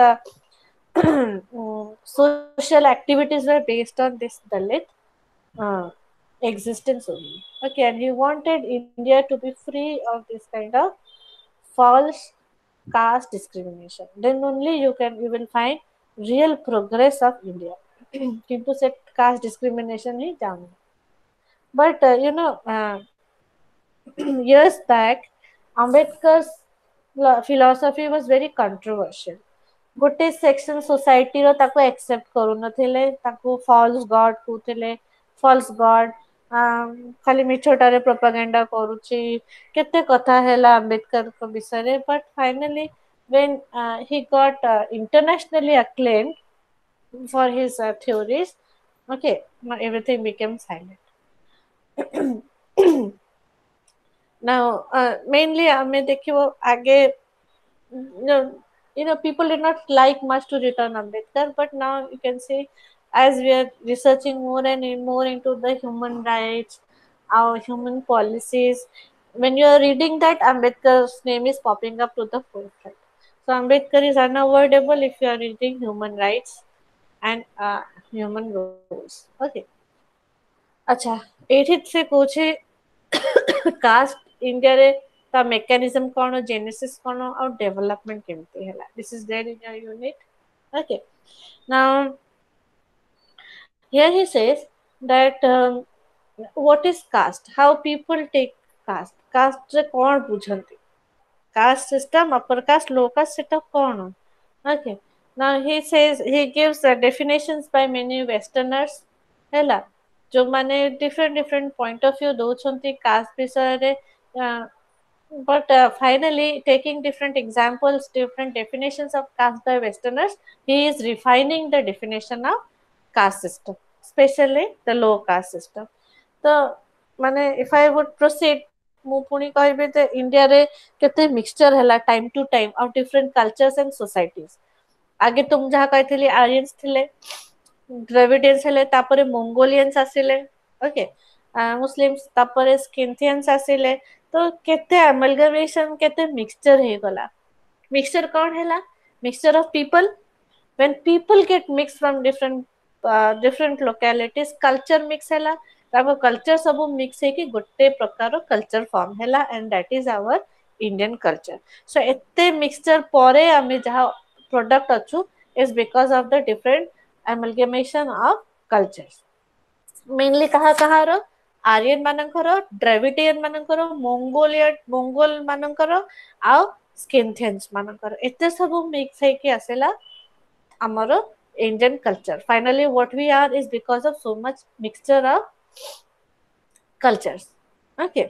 social activities were based on this Dalit existence only okay and he wanted India to be free of this kind of false caste discrimination then only you will find real progress of India किंतु से caste discrimination ही जान but years back Ambedkar's philosophy was very controversial गोटे section society रो ताको accept करू नथिले ताको false god कहउथिले फॉल्स गॉड खाली मिछोटारे प्रोपेगेंडा करूची केते कथा हैला अंबेडकर को विषय रे but finally when he got internationally acclaimed for his theories okay everything became silent now mainly hame dekhibo age people did not like much to return Ambedkar but now you can see as we are researching more and more into the human rights, our human policies, when you are reading that, Ambedkar's name is popping up to the forefront. So Ambedkar is unavoidable if you are reading human rights and human rules. Okay. अच्छा एठी से पूछे cast India रे ता mechanism कोन genesis कोन और development केमते हैला this is there in your unit okay now here he says that what is caste, how people take caste रे कोन बुझंती caste system upper caste lower caste सेटा कोन okay now he says he gives definitions by many westerners हैला जो माने different point of view दौछंती caste विषय रे but finally taking different examples, different definitions of caste by westerners, he is refining the definition of caste system, especially the low caste system. So माने if I would proceed मु पुणी कहबे जे India रे केते mixture हैला time to time of different cultures and societies आगे तुम जहा कहथिली आर्यंस थिले द्रविडियंस हेले तापरे मंगोलियंस आसिले ओके मुस्लिम्स तापरे स्किंथियंस आसिले तो केते अमलगमेशन केते मिक्सचर हे गला मिक्सचर कोन हैला mixture of people when people get mixed from different localities culture mix हैला ताको कल्चर सब मिक्स है कि गोटे प्रकार कल्चर फॉर्म हैला and that is our Indian culture so एते मिक्सचर परे हमें जहा प्रोडक्ट अछु is because of the different amalgamation of cultures mainly कहा रो आर्यन मानकर द्रविडियन मानकर मंगोल मानकर आ स्किंथियंस मानकर एते सब मिक्स है कि आसेला हमरो Indian culture finally what we are is because of so much mixture of cultures okay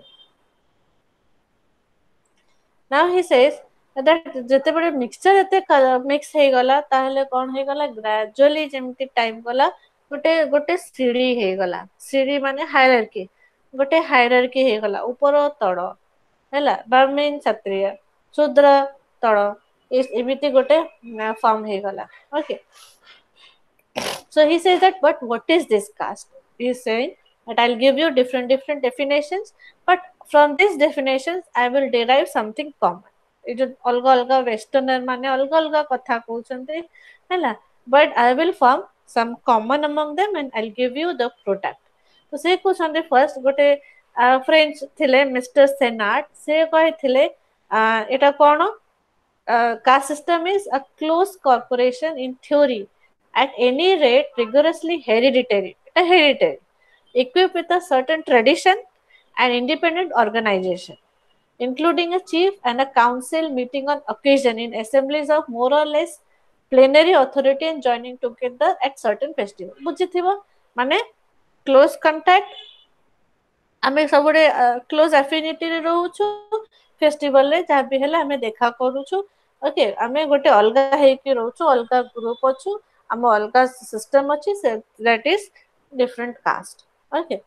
now he says that जते बडे मिक्सचर एते मिक्स हे गला ताहले कोन हे गला ग्रेजुअली जेमति टाइम गला गोटे सीढ़ी हे गला सीढ़ी माने हायरार्की गोटे हायरार्की हे गला ऊपर तळ हैला ब्राह्मण क्षत्रिय शूद्र तळ एमिति गोटे फॉर्म हे गला okay so he says that but what is this caste he is saying that I'll give you different definitions but from these definitions I will derive something common it is alga westerner mane alga katha कहउचंते हैला but I will form some common among them and I'll give you the product तो से कहउचंते first गोटे French थिले mister Senart से कहिथिले एटा कोन caste system is a close corporation in theory at any rate rigorously hereditary equipped with a certain tradition and independent organization, including a chief and a council meeting on occasion in assemblies of more or less plenary authority and joining together at certain festival. बुझिथिबो माने close contact आमे सबडे close affinity रे रहउछु festival रे जहा भी हैला हमें देखा करूछु okay आमे गोटे अलगा हे कि रहउछु अलगा ग्रुप अछु आम अलगा सिस्टम अछि that is different caste okay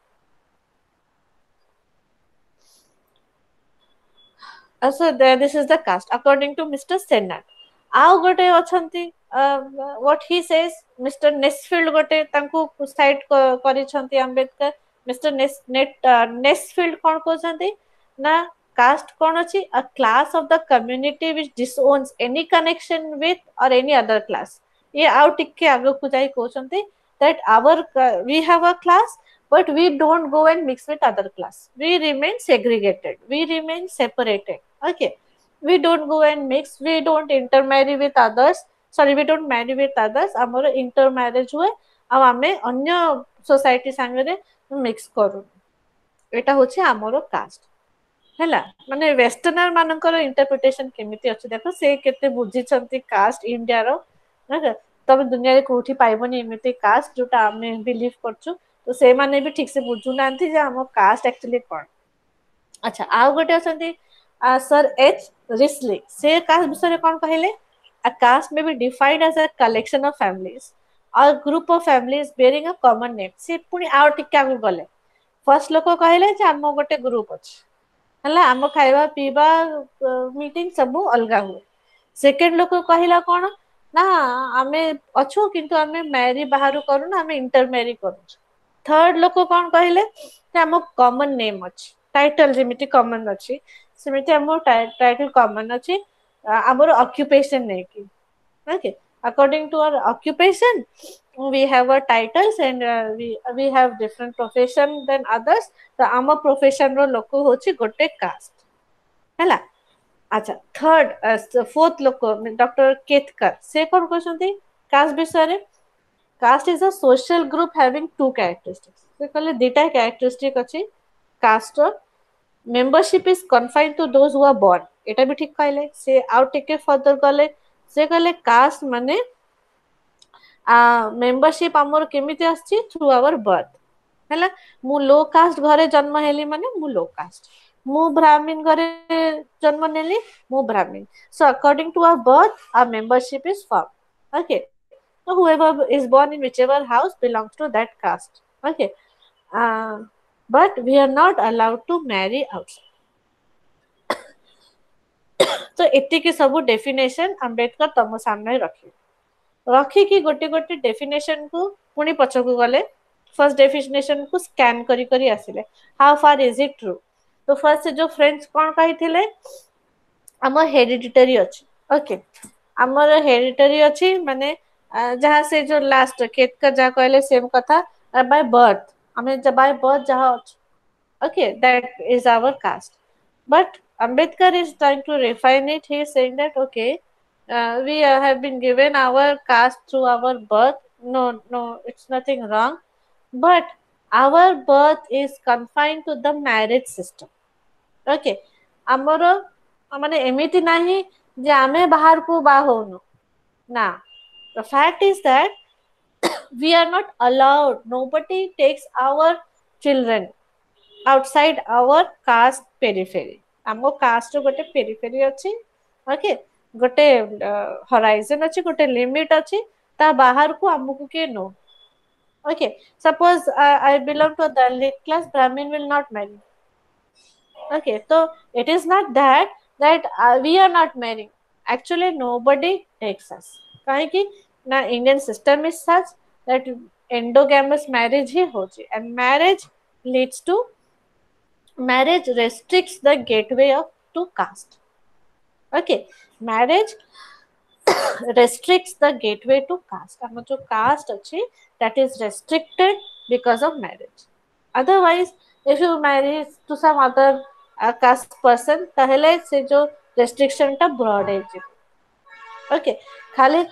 so this is the caste according to Mr. Senat आउ गोटे अछंती what he says Mr. Nesfield गोटे तांकू साइट करिसंती अंबेडकर Mr. Nesfield कोन कहउचंती ना caste कोन अछि a class of the community which disowns any connection with or any other class ये आउ टिके आगो को जाई कहउचंती that we have a class but we don't go and mix with other class we remain segregated we remain separated okay we don't go and mix we don't intermarry with others sorry we don't marry with others amar intermarriage हुए आ हमें अन्य society संगे mix करू एटा होछि हमरो cast हैला माने westerner मानकर इंटरप्रिटेशन केमिति अछि देखो से केते बुझी छंती कास्ट इंडिया रो ना तब दुनिया रे कोठी पाइबनी एमिति कास्ट जोटा हमें बिलीव करछु तो से माने भी ठीक से बुझु नांती जे हम कास्ट एक्चुअली कोन अच्छा आ गोटे असंती सर एच रिस्ले से कास्ट विषय कोन कहले a caste may be defined as a collection of families or group of families bearing a common name से पुनी आउ टिके आगु गले फर्स्ट लोक कहले जे हम गोटे ग्रुप अछि हला हम खाइबा पीबा मीटिंग सब अलगा हुए सेकंड लोक कहला कोन ना आमे अच्छु किंतु आमे मैरी बाहर करूँ आमे इंटर मैरी करूँ थर्ड लोक कौन कहले आम कॉमन नेम अच्छी टाइटल जमी कॉमन अच्छी सेमती आम टाइटल कॉमन अच्छी आमर ऑक्यूपेशन नहीं कि okay according to our occupation we have our titles and we have different profession than others तो आम profession रो लोक होची गोटे कास्ट हैला अच्छा थर्ड फोर्थ लोक डॉक्टर केतकर से कौन कहते कास्ट विषय caste is a social group having two characteristics से कहले दुटा कैरेक्टरिस्टिक अछि caste membership is confined to those who are born एटा भी ठीक कहले से आउट टिके फर्दर गले से कहले कास्ट माने मेंबरशिप आमर केमिति आछि थ्रू आवर बर्थ हैला मु लो कास्ट घरे जन्म हेली माने मु लो कास्ट मु ब्राह्मण घरे जन्म नेली मु Brahmin so according to our birth our membership is form okay so whoever is born in whichever house belongs to that caste okay but we are not allowed to marry outside तो एतिकी सब definition Ambedkar तम सामने रखिकी गोटे गोटे definition को पुणी पछकू गले first definition को स्कैन करी करी आसिले how far is it true तो फर्स्ट जो फ्रेंड्स कौन कही आम हेरिडिटरी अच्छी ओके आमर हेरिडिटरी अच्छी माने जहाँ से जो लास्ट केतकर जहाँ कहले सेम कथा बाय बर्थ आम बाय बर्थ जहाँ okay that is our caste but Ambedkar is trying to refine it. He is saying that okay, we have been given our caste through our birth. No, it's nothing wrong. But our birth is confined to the marriage system. Okay, ଆମର ମାନେ ଏମିତି ନାହିଁ ଯେ ଆମେ ବାହାରକୁ ବାହା ହଉନୁ ନା the fact is that we are not allowed. Nobody takes our children outside our caste periphery. आमो कास्ट गोटे पेरिफेरी अच्छी ओके गोटे हराइजन अच्छी गोटे लिमिट अच्छी ता बाहर को आमको के no okay suppose I belong to Dalit class Brahmin will not marry okay तो it is not that we are not marrying actually nobody takes us काहे कि ना Indian system is such that endogamous marriage ही होची and marriage leads to marriage restricts the gateway of to caste okay marriage restricts the gateway to caste am jo caste achi that is restricted because of marriage otherwise if you marry to some other caste person tahele se jo restriction ta broad hai okay khali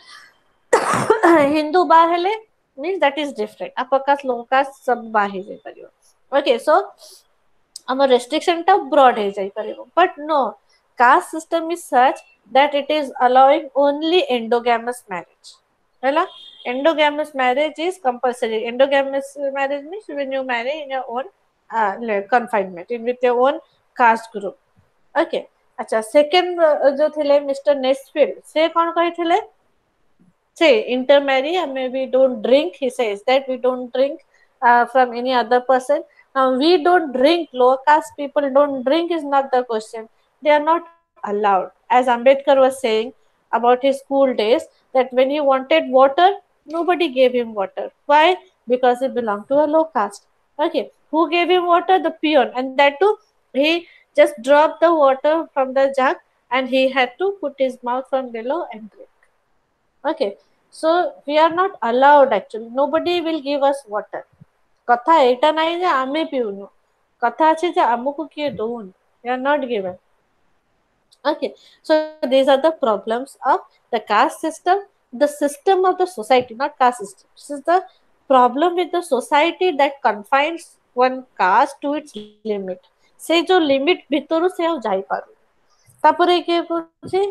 hindu ba hele means that is different upper caste lower caste sab ba hi jai paribo okay so our restriction ta broad hai jai paribo but no caste system is such that it is allowing only endogamous marriage hela endogamous marriage is compulsory endogamous marriage means when you marry in your own confinement in with your own caste group okay acha second jo thile Mr. Nesfield se kon kahithile say intermarry and we don't drink he says that we don't drink from any other person. Now we don't drink, lower caste people don't drink is not the question. They are not allowed. As Ambedkar was saying about his school days, that when he wanted water, nobody gave him water. Why? Because he belonged to a low caste. Okay. Who gave him water? The peon. And that too, he just dropped the water from the jug and he had to put his mouth from below and drink. Okay. So we are not allowed actually. Nobody will give us water. कथा एटा नहीं जे आमे पिउनु कथा अछि जे आमको किए दोन they are not given okay so these are the problems of the caste system of the society not caste system this is the problem with the society that confines one caste to its limit से जो limit भितरु से जाई पारु तापरे के कुछि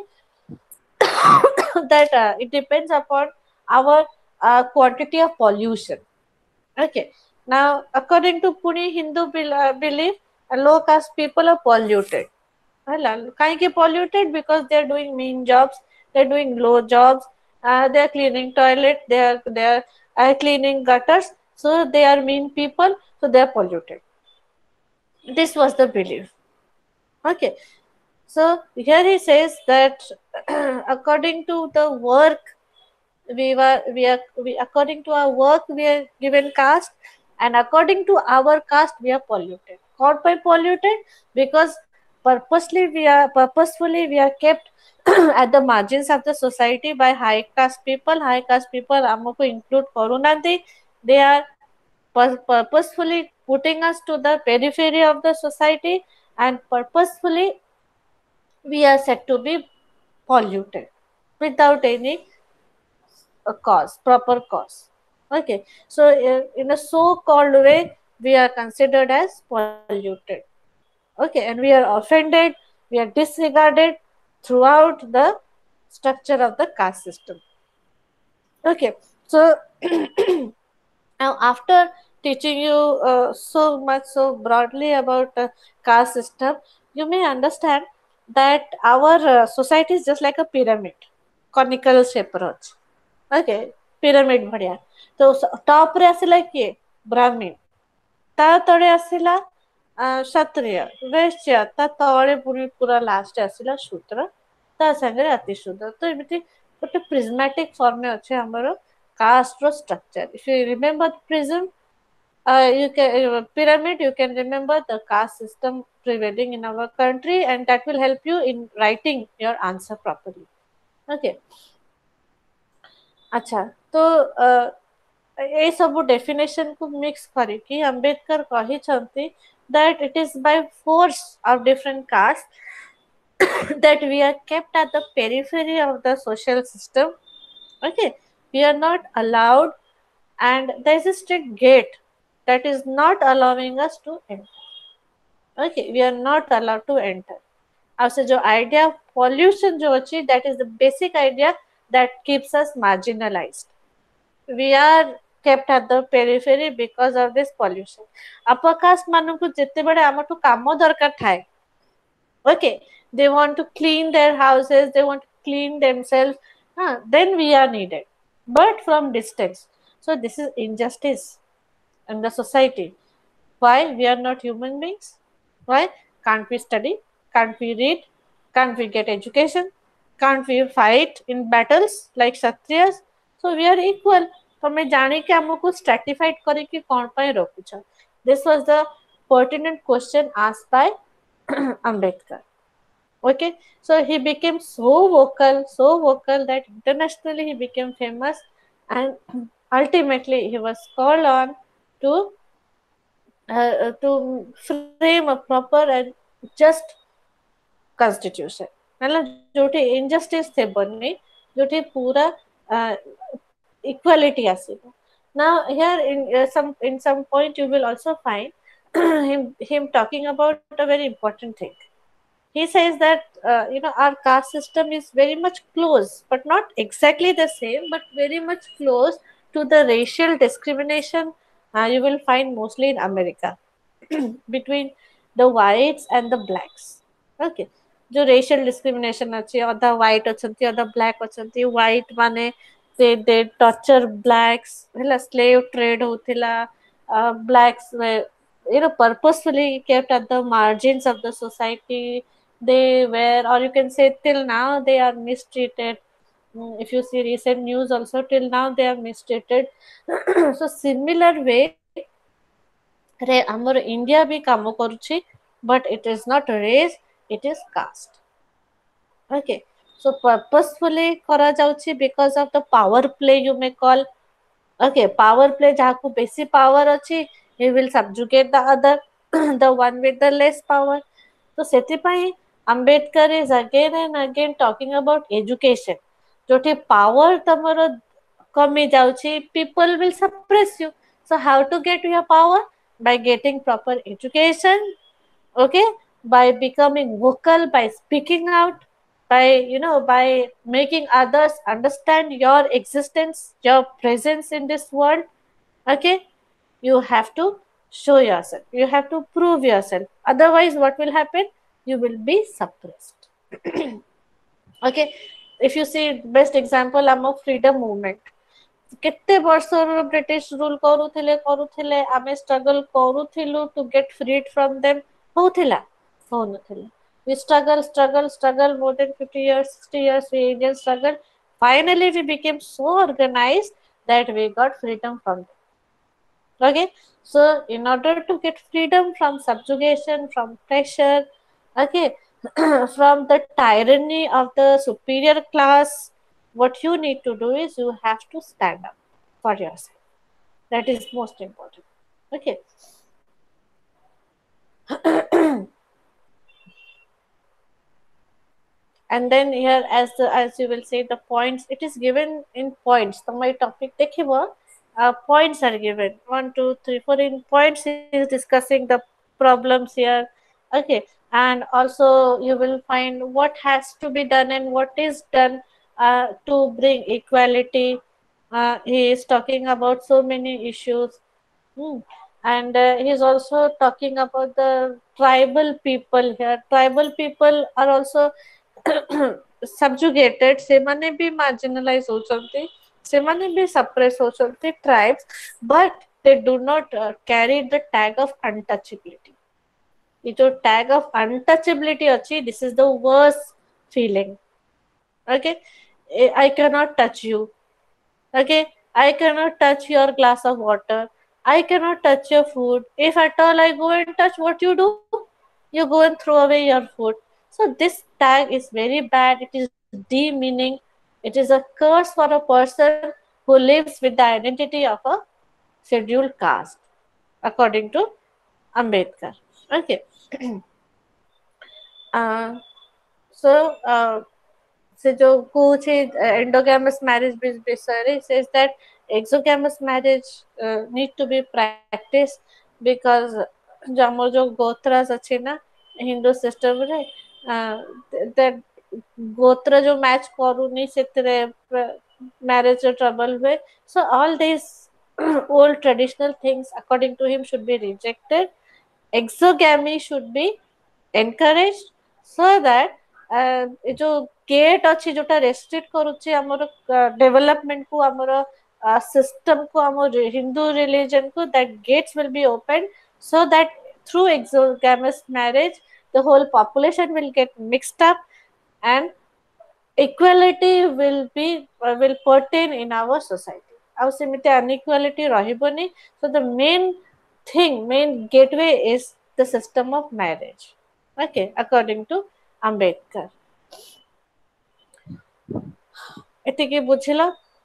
that it depends upon our quantity of pollution okay now according to Pune Hindu belief low caste people are polluted kaiki polluted because they are doing mean jobs they are doing low jobs they are cleaning toilet they are cleaning gutters so they are mean people so they are polluted this was the belief okay so here he says that according to the work we according to our work we are given caste, and according to our caste we are polluted. What by polluted? Because purposefully we are kept at the margins of the society by high caste people. High caste people amako include karunanti. They are purposefully putting us to the periphery of the society, and purposefully we are said to be polluted without any proper cause. Okay, so in a so-called way, we are considered as polluted. Okay, and we are offended, we are disregarded throughout the structure of the caste system. Okay, so now after teaching you so much so broadly about caste system, you may understand that our society is just like a pyramid, conical shape approach. Okay, pyramid bhadiya. तो top रे आसिला किए ब्राह्मण, ता तळे आसिला क्षत्रिय, वैश्य, ता तळे पूरा लास्ट आसिला शूद्र, ता संगे अति शूद्र. तो एमिति गोटे प्रिज्मेटिक फॉर्म में अच्छे हमरो कास्ट रो structure. If you remember prism, you can pyramid, you can remember the caste system prevailing in our country, and that will help you in writing your answer properly. Okay. अच्छा, तो ये सब definition को mix करिकी अंबेडकर कही that it is by force of different castes that we are kept at the periphery of the social system. Okay, we are not allowed, and there is a strict gate that is not allowing us to enter. Okay, we are not allowed to enter. Also, the idea of pollution जो अच्छी, that is the basic idea that keeps us marginalized. We are kept at the periphery because of this pollution. Upper caste मानू जितने बड़े आमठू कामो दरकार थाए. Okay, they want to clean their houses, they want to clean themselves. Then we are needed, but from distance. So this is injustice in the society. Why we are not human beings? Why can't we study? Can't we read? Can't we get education? Can't we fight in battles like Kshatriyas? So we are equal. तमे जाने कि हमको stratified करे कि कौन पाए रोकुछ. This was the pertinent question asked by Ambedkar. Okay, so he became so vocal that internationally he became famous, and ultimately he was called on to frame a proper and just constitution. मतलब जोठी injustice थे बनने, जोठी पूरा equality आसिबो. Now here in some point you will also find him talking about a very important thing. He says that our caste system is very much close, but not exactly the same, but very much close to the racial discrimination you will find mostly in America between the whites and the blacks. Okay, जो racial discrimination अच्छी, अधा white अच्छी, अधा black अच्छी. White माने they torture blacks, है slave trade होतिला. Blacks were purposefully kept at the margins of the society. They were, or you can say till now they are mistreated. If you see recent news also, till now they are mistreated. So similar way रे हमर India भी काम करूची, but it is not race, it is caste. Okay, so purposefully करा जाउची because of the power play you may call. Okay, power play jahaku besi power अछि, he will subjugate the other the one with the less power. So sethipai Ambedkar is again and again talking about education. जोठी power तमरो कमी जाउची, people will suppress you. So how to get your power? By getting proper education. Okay, by becoming vocal, by speaking out, by making others understand your existence, your presence in this world. Okay, you have to show yourself, you have to prove yourself. Otherwise what will happen? You will be suppressed. Okay, if you see best example am freedom movement. केते वर्ष British rule करूथिले आमे struggle करूथिलु to get freed from them. होथिला होनथिला. We struggle more than 50 years, 60 years, we Indian struggle Finally, we became so organized that we got freedom from them. Okay, so in order to get freedom from subjugation, from pressure, okay, from the tyranny of the superior class, what you need to do is you have to stand up for yourself. That is most important. Okay. And then here, as you will say, the points, it is given in points. So my topic देखिबो, points are given 1 2 3 4 in points. He is discussing the problems here. Okay, and also you will find what has to be done and what is done to bring equality. He is talking about so many issues. Hmm. And he's also talking about the tribal people here. Tribal people are also subjugated. ସେମାନେ ବି marginalized होचंती, ସେମାନେ ବି suppress होचंती tribes, but they do not carry the tag of untouchability. ये जो tag of untouchability अच्छी, this is the worst feeling. Okay, I cannot touch you. Okay, I cannot touch your glass of water. I cannot touch your food. If at all I go and touch, what you do? You go and throw away your food. So this tag is very bad. It is demeaning. It is a curse for a person who lives with the identity of a scheduled caste, according to Ambedkar. Okay. uh, so से जो कुछ endogamous marriage विषय says that exogamous marriage need to be practiced because जो हमर जो गोत्रास अच्छे ना Hindu system रे that गोत्र जो मैच करूनी सेतरे marriage trouble हुए. So all these old traditional things according to him should be rejected. Exogamy should be encouraged so that ए जो गेट अच्छी जोटा रेस्ट्रिक्ट करूची हमर डेवलपमेंट को हमर सिस्टम को हमर हिंदू रिलीजन को, that gates will be opened so that through exogamous marriage the whole population will get mixed up and equality will pertain in our society. Our seମିତି unequality rahiboni. So the main gateway is the system of marriage. Okay, according to Ambedkar. ଏତିକି ବୁଝିଲ?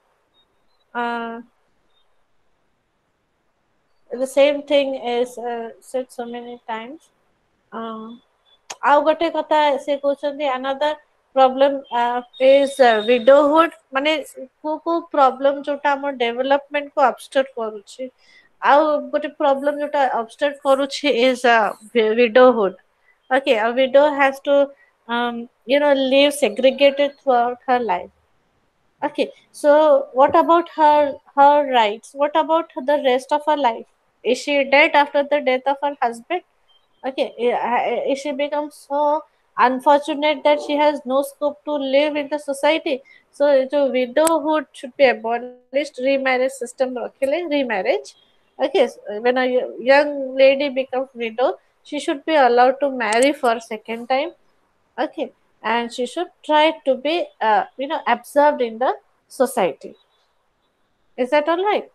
The same thing is said so many times. ଆଉ ଗୋଟେ କଥା ସେ କହୁଛନ୍ତି another problem is widowhood. ମାନେ କୋଉ problem ଯୋଉଟା ଆମ development को obstruct କରୁଛି. ଆଉ ଗୋଟେ problem ଯୋଉଟା obstruct କରୁଛି is widowhood. Okay, a widow has to live segregated throughout her life. Okay, so what about her rights? What about the rest of her life? Is she dead after the death of her husband? Okay, is she becomes so unfortunate that she has no scope to live in the society? So widowhood should be abolished. Remarriage system rakhile, remarriage. Okay, so when a young lady becomes widow, she should be allowed to marry for second time. Okay, and she should try to be absorbed in the society. Is that all right?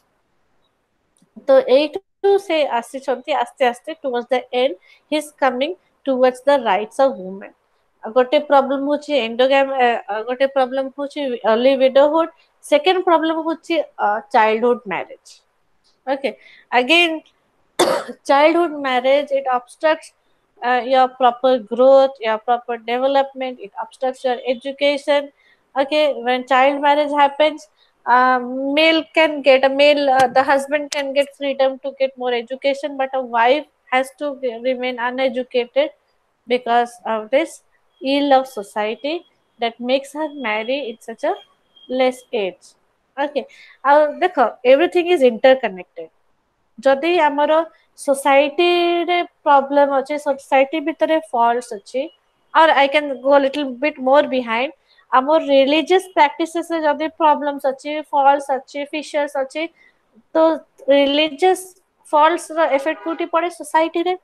So এইটু ସେ ଆସିଛନ୍ତି ଆସ୍ତେ ଆସ୍ତେ towards the end. He's coming towards the rights of women. ଗୋଟେ problem ହଉଛି endogamy, ଗୋଟେ problem ହଉଛି early widowhood. Second problem ହଉଛି childhood marriage. Okay, again childhood marriage, it obstructs your proper growth, your proper development. It obstructs your education. Okay, when child marriage happens, the husband can get freedom to get more education, but a wife has to remain uneducated because of this ill of society that makes her marry in such a less age. Okay, देखो, everything is interconnected. जदि आमर society रे problem अच्छे, society भितर faults अच्छे, और I can go little bit more behind आमर religious practices रे जदि प्रॉब्लम्स अच्छे, फॉल्ट्स अच्छे, फिशर्स अच्छे, तो रिलीजियस फॉल्ट्स रो इफेक्ट कोटी पड़े सोसाइटी रे.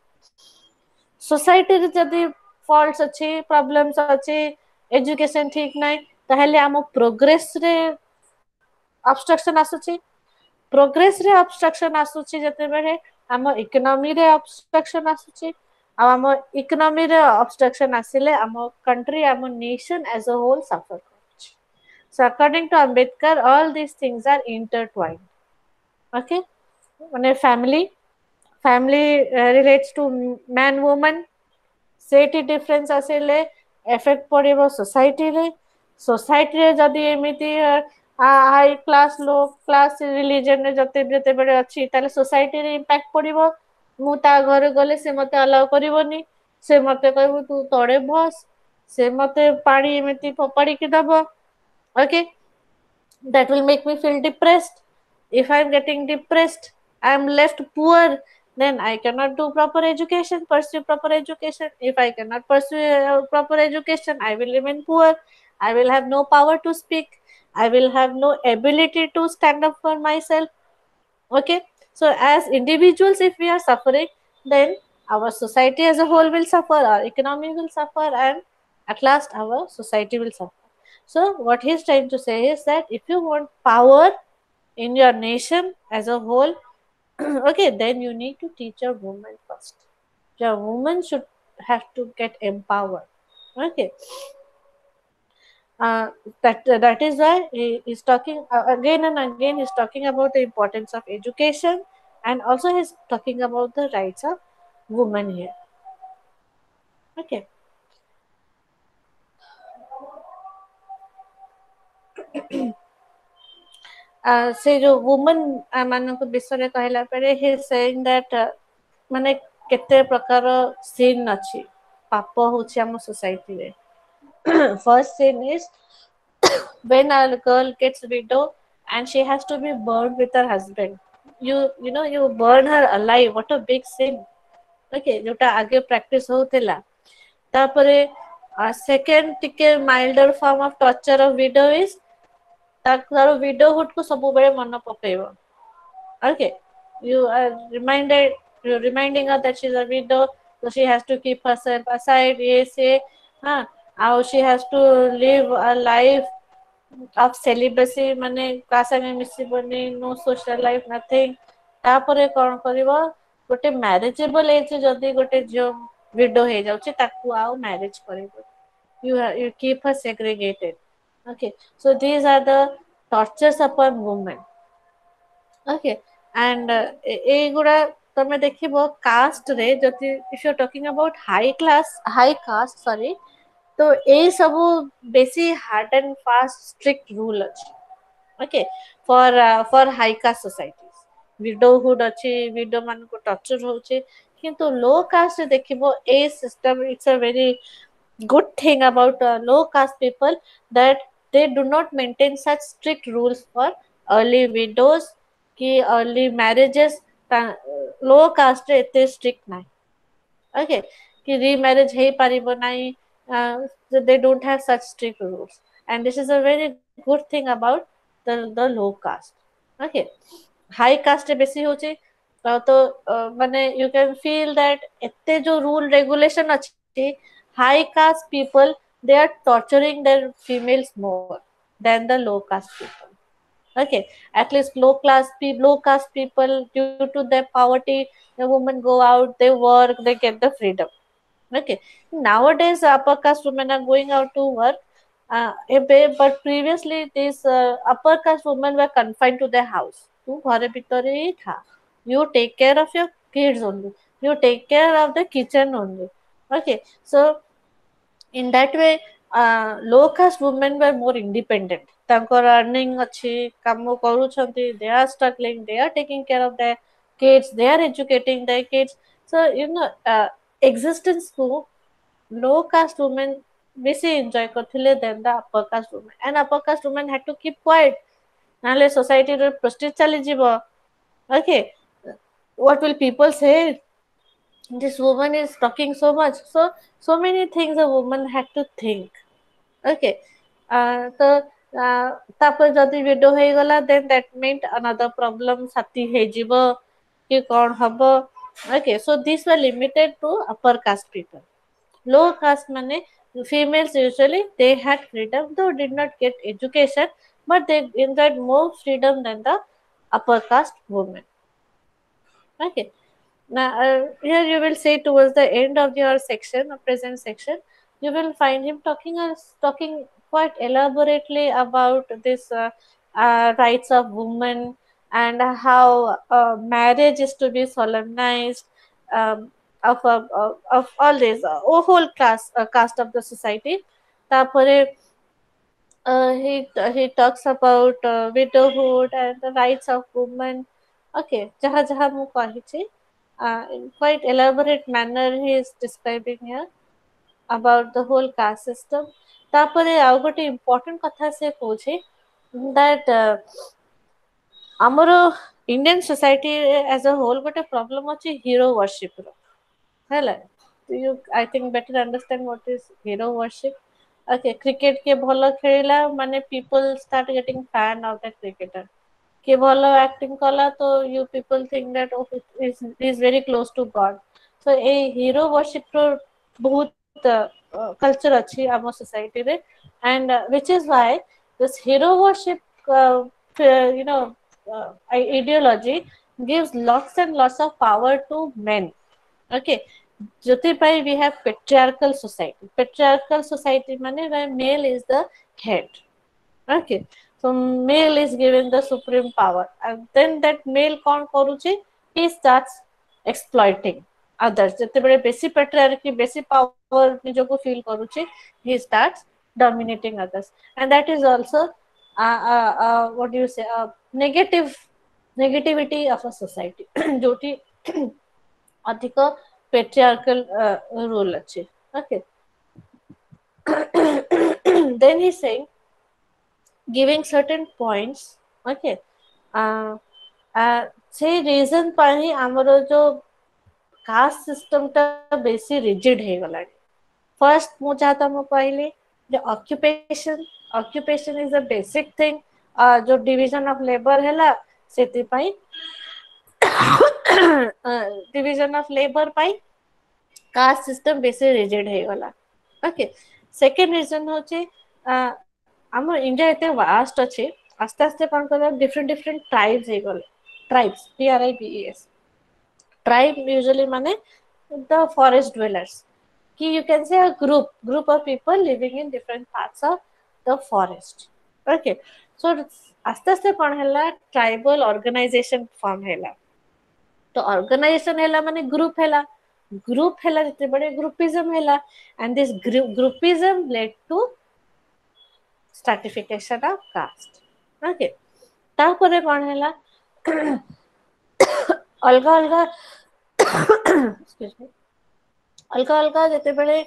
सोसाइटी रे जदि फॉल्ट्स अच्छे, प्रॉब्लम्स अच्छे, एजुकेशन ठीक नाही, ताहले आम प्रोग्रेस रे ऑब्स्ट्रक्शन आसुची प्रोग्रेस रे ऑब्स्ट्रक्शन आसुची जते बेले आम इकोनॉमी रे ऑब्स्ट्रक्शन आसुची आम इकोनॉमी रे ऑब्स्ट्रक्शन आसिले आम कंट्री आम nation as a whole suffer करछि so according to Ambedkar all these things are intertwined okay माने family relates to man woman सेठी डिफरेंस आसिले इफेक्ट पड़िबो सोसाइटी रे जदि एमिति high class low class religion रे जते बड़े अच्छी ताले सोसाइटी रे इंपैक्ट पड़िबो मु ता घर गले से मते अलाउ करिवोनी से मते कहबो तू तड़े बस से मते पानी एमिति फोपाड़ी के दबो okay that will make me feel depressed if I'm getting depressed I'm left poor then I cannot do proper education pursue proper education if I cannot pursue proper education I will remain poor I will have no power to speak I will have no ability to stand up for myself okay so as individuals if we are suffering then our society as a whole will suffer our economy will suffer and at last our society will suffer so what he's trying to say is that if you want power in your nation as a whole okay then you need to teach a woman first the woman should have to get empowered okay that is why he is talking again and again he's talking about the importance of education and also he's talking about the rights of women here okay से जो women मान विषय कहला परे he is saying that माने केते प्रकार scene अछि पाप होछि हम सोसाइटी रे first sin is when a girl gets widow and she has to be burned with her husband you know you burn her alive what a big sin okay जोटा आगे practice होतेला तापरे second टिके milder form of torture of widow is तार widowhood को सब बेले मन पकेइबो okay you are you're reminding her that she's a widow so she has to keep herself aside yes how she has to live a life of celibacy माने का संगे मिसिबनी no social life nothing तापरे कोन करबो गोटे marriageable age जदी गोटे जो विडो हे जाउची ताकू आउ मैरिज करबो you keep her segregated okay so these are the tortures upon women okay and एगुड़ा तमे देखिबो कास्ट रे जति if you are talking about high caste sorry तो ए सब बेसी hard and fast strict rule अछि okay for high caste societies widowhood अछि widow मान को टॉर्चर होछि किंतु लो कास्ट देखिबो ए system it's a very good thing about low caste people that they do not maintain such strict rules for early widows ki early marriages low caste रे एते strict नाही okay कि remarriage हे पारिबो नाही they don't have such strict rules and this is a very good thing about the low caste okay high caste बेसी होचे तो माने you can feel that एते जो rule regulation अछि high caste people they are torturing their females more than the low caste people okay at least low caste people due to their poverty the women go out they work they get the freedom okay nowadays upper caste women are going out to work but previously these upper caste women were confined to their house tu ghare bitare hi tha you take care of your kids only you take care of the kitchen only okay so in that way low caste women were more independent tankor earning achi kamo karuchanti they are struggling they are taking care of their kids they are educating their kids so you know existence को low caste women बेसी enjoy करथिले than the upper caste women and upper caste women had to keep quiet नाले society रे prestige चली जीवो okay what will people say this woman is talking so much so many things a woman had to think okay तो तापर जदि window हे गला then that meant another problem साथी हे जीवो कि कोन हबो okay so these were limited to upper caste people low caste माने females usually they had freedom, though did not get education, but they enjoyed more freedom than the upper caste women. Okay. Now, here you will see towards the end of your section, present section, you will find him talking quite elaborately about this rights of women and how marriage is to be solemnized, of all this whole class caste of the society. তারপরে he talks about widowhood and the rights of women. Okay, jaha mu kahichi, in quite elaborate manner he is describing here about the whole caste system. তারপরে ଆଉ ଗୋଟେ important କଥା ସେ କହୁଛି that ଆମର Indian society as a whole ଗୋଟେ problem ଅଛି hero worship ର ହେଲା. You I think better understand what is hero worship. Okay, cricket के ଭଲ ଖେଳିଲା ମାନେ people start getting fan of that cricketer. के ଭଲ acting कला तो you people think that oh he is very close to God. So a hero worship ର बहुत culture अच्छी ଆମ society रे, and which is why this hero worship you know ideology gives lots and lots of power to men. Okay, Jyotirpai we have patriarchal society. Patriarchal society means where male is the head. Okay, so male is given the supreme power, and then that male kon karuchi, he starts exploiting others. ଯେତେବେଳେ ବେଶୀ patriarchy, ବେଶୀ power ନିଜକୁ feel କରୁଛି, he starts dominating others, and that is also what do you say, negativity of a society. जोटी अधिक patriarchal rule अच्छे. Okay. Then he's saying, giving certain points. Okay. से reason पर ही हमारा जो caste system टा बेसी rigid है गला. First मु चाहता मु कहली the occupation is a basic thing. जो division of labor है ला सेति पाई division of labor pi caste system बेसी rigid है गला. Okay. Second reason होचे आम इंडिया एते वास्ट अच्छे, आस्ते आस्ते कौन कर different tribes है गले. Tribes, TRIBES. Tribe usually माने the forest dwellers. कि you can say a group of people living in different parts of the forest. Okay. So आस्ते आस्ते कौन हैला tribal organization form हैला. तो organization हैला माने group हैला जितने बड़े groupism हैला, and this groupism led to stratification of caste. Okay. तारपरे कौन हैला अलगा excuse me, अलगा जितने बड़े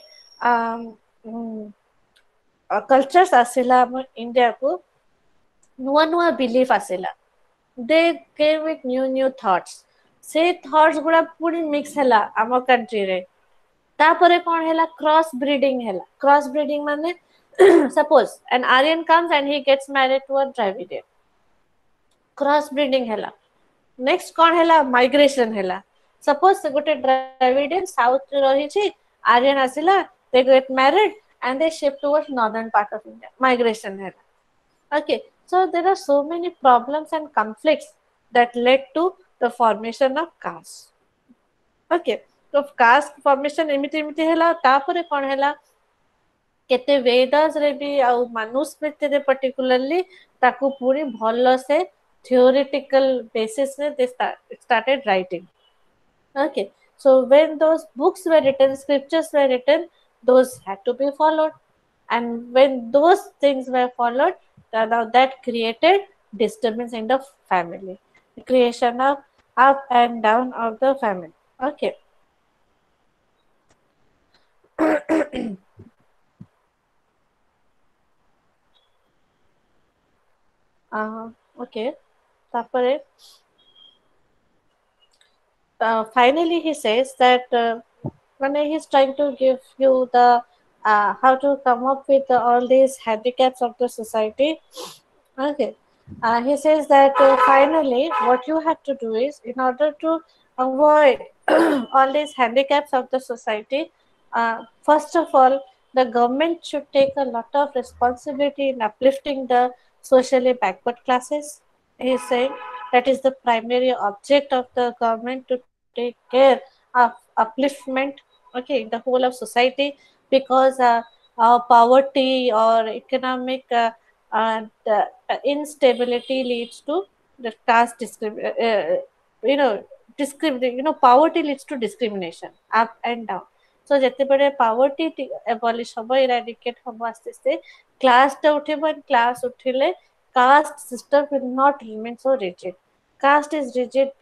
cultures आसिला हम इंडिया को नुआ belief आसिला, they came with new thoughts. से थॉट्स गुड़ा पूरी मिक्स हैला आम कंट्री रे. तापरे कौन हैला क्रॉस ब्रीडिंग हैला. क्रॉस ब्रीडिंग माने suppose an Aryan comes and he gets married to a Dravidian. Cross breeding हैला. नेक्स्ट कौन हैला माइग्रेशन हैला. सपोज गोटे Dravidian साउथ रही छी, Aryan आसिला, they get married and they shift towards northern part of India. Migration हैला. Okay, so there are so many problems and conflicts that led to the formation of caste. Okay, so caste formation एमिति हैला. तापरे कौन हैला केते वेदास रे भी आउ मनुस्मृति रे particularly ताकू पूरी भलो से theoretical basis रे they started writing. Okay, so when those books were written, scriptures were written, those had to be followed, and when those things were followed, now that created disturbance in the family, the creation of up and down of the family. Okay. Okay. Tapare, finally he says that when he's trying to give you the how to come up with all these handicaps of the society. Okay. He says that finally what you have to do is, in order to avoid all these handicaps of the society, first of all the government should take a lot of responsibility in uplifting the socially backward classes. He is saying that is the primary object of the government to take care of upliftment, okay, in the whole of society, because poverty or economic instability leads to the caste discrimination. You know, poverty leads to discrimination up and down. So ଯେତେବେଳେ poverty abolish ହବ, eradicate ହବ ଆସ୍ତେ ଆସ୍ତେ, class ଟା ଉଠିବ, and class ଉଠିଲେ caste system will not remain so rigid. Caste is rigid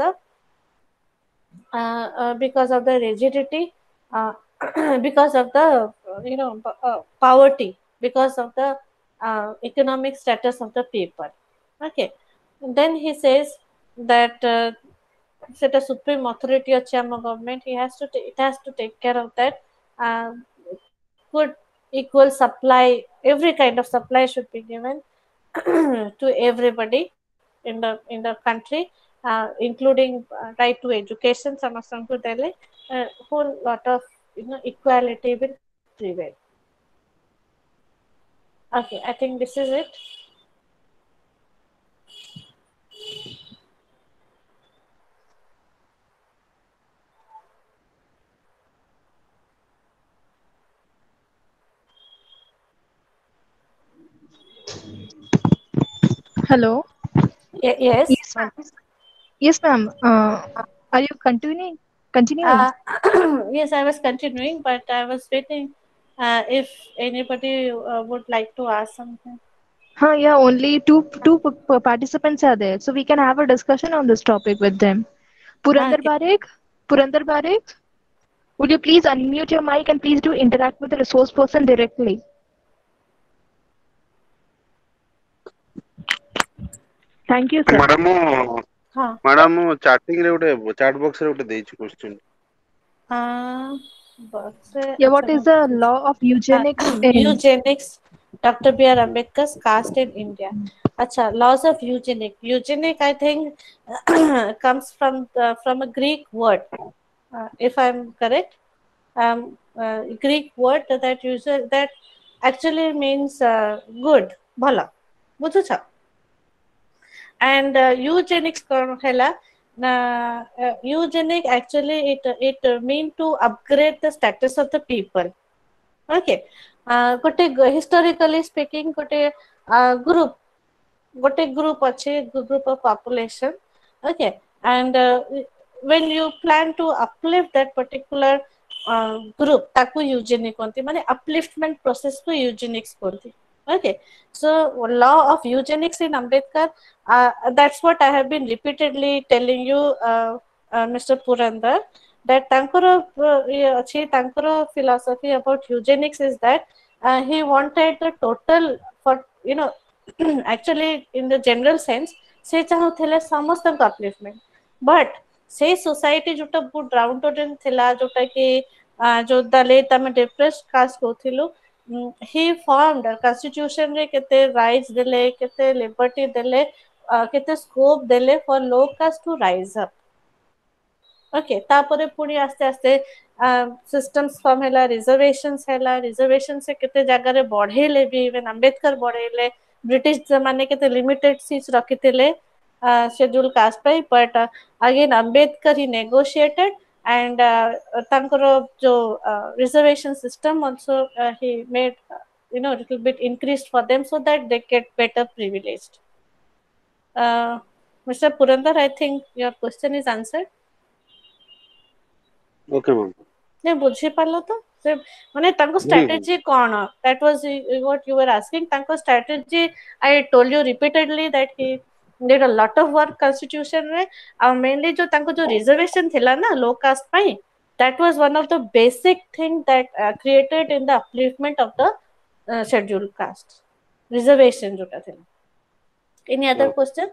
because of the rigidity, uh, because of the poverty, because of the economic status of the people. Okay, then he says that সেটা supreme authority ଅଛି ଆମ government, it has to take care of that. Good equal supply, every kind of supply should be given to everybody in the country, including right to education ସମସ୍ତଙ୍କୁ ଦେଲେ whole lot of equality will prevail. Okay, I think this is it. Hello. Yes, Yes, ma'am. Yes, ma'am. Are you continuing? yes, I was continuing, but I was waiting if anybody would like to ask something. Yeah, only two participants are there, so we can have a discussion on this topic with them. Purandar Okay. Barik, Purandar Barik, would you please unmute your mic and please do interact with the resource person directly? Thank you, sir. Madam chatting रे उठे chat box रे उठे देछि question Yeah, what is the law of eugenics in eugenics, Dr. B.R. Ambedkar's caste in India. Acha, laws of eugenic. Eugenic, I think, comes from a Greek word, if I'm correct. Greek word that actually means good, bhala. ବୁଝୁଛ? And eugenics hela eugenic actually it mean to upgrade the status of the people. Okay, gote historically speaking gote group ଅଛି, group of population. Okay, and when you plan to uplift that particular group, taku eugenic konti, mane upliftment process ku eugenics konti. Okay, so law of eugenics in Ambedkar, that's what I have been repeatedly telling you, Mr. Purandar, that tankara philosophy about eugenics is that he wanted the total for actually in the general sense se ଚାହୁଁଥିଲେ ସମସ୍ତଙ୍କ upliftment, but ସେ society ଯୋଉଟା ବହୁତ downtrodden ଥିଲା, ଯୋଉଟା କି ଯୋଉ ଦଳିତ ଆମେ depressed caste କହୁଥିଲୁ, he formed constitution ରେ କେତେ rights ଦେଲେ, କେତେ liberty ଦେଲେ, କେତେ scope ଦେଲେ for low caste to rise up. Okay, तापरे पुणी आस्ते आस्ते सिस्टम्स फॉर्म हैला, रिजर्वेशंस हैला, रिजर्वेशन से केते जगह रे बढ़ेले भी, इवन अंबेडकर बढ़ेले, ब्रिटिश जमाने केते लिमिटेड सीट्स रखिथिले शेड्यूल कास्ट पे, but again Ambedkar he negotiated and तांकरो जो reservation system also he made little bit increased for them so that they get better privileged. Mr. Purandar, I think your question is answered. Okay ma'am नहीं बुझी पालो तो से माने तांको strategy कोन, that was what you were asking. तांको strategy I told you repeatedly that he did a lot of work constitution रे, और मेनली जो तांको जो रिजर्वेशन थिला ना लो कास्ट पई, that was one of the basic thing that created in the upliftment of the schedule caste, reservation जोटा थिला. Any other question?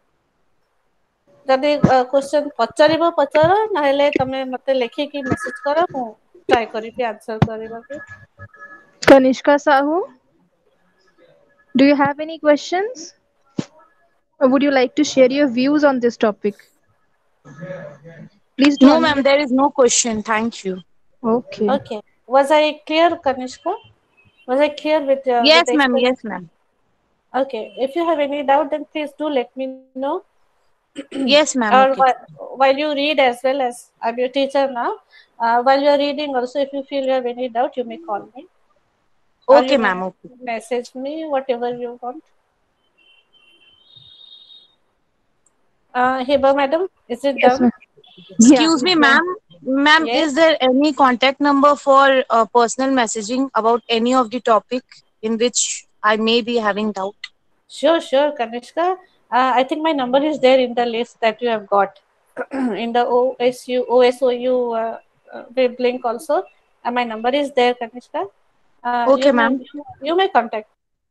जदि क्वेश्चन पचारिबो पचार, नहेले तमे मते लेखिकी मेसेज करो, मु ट्राई करिबी आंसर करिबाके. Kanishka Sahu, do you have any questions? Or would you like to share your views on this topic? Please do No, unmute. ma'am, there is no question. Thank you. Okay. Okay. Was I clear, Kanishka? Was I clear with Yes, the ma'am. Yes, explanation? ma'am. Okay. If you have any doubt, then please do let me know. Yes, ma'am. Or Okay. while you read, as well as I'm your teacher now. While you're reading, also, if you feel you have any doubt, you may call me or Okay, you may ma'am. Okay. message me, whatever you want. Hiba, madam, is it Yes, done? ma'am. Yeah, Excuse me, it's done. ma'am. Ma'am, Yes. is there any contact number for personal messaging about any of the topic in which I may be having doubt? Sure, Kanishka. I think my number is there in the list that you have got in the OSOU web link also. My number is there, Kanishka. Okay, ma'am. You may contact.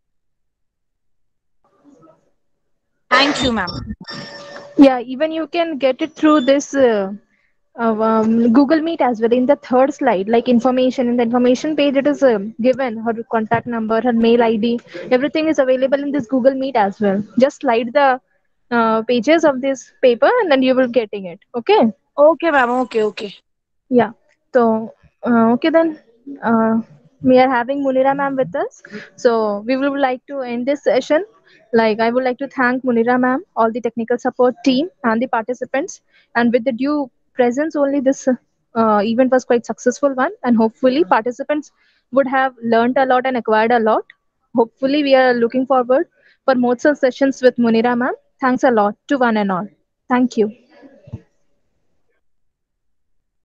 Thank you, ma'am. Yeah, even you can get it through this Google Meet as well. In the third slide, like information in the information page, it is given her contact number, her mail ID, everything is available in this Google Meet as well. Just slide the pages of this paper and then you will getting it. Okay. Okay, ma'am. Okay, okay. Yeah. So, okay then. Uh, we are having Munira ma'am with us. So, we would like to end this session. Like, I would like to thank Munira ma'am, all the technical support team, and the participants. And with the due presence, only this event was quite successful one. And hopefully, participants would have learned a lot and acquired a lot. Hopefully, we are looking forward for more such sessions with Munira ma'am. Thanks a lot to one and all. Thank you.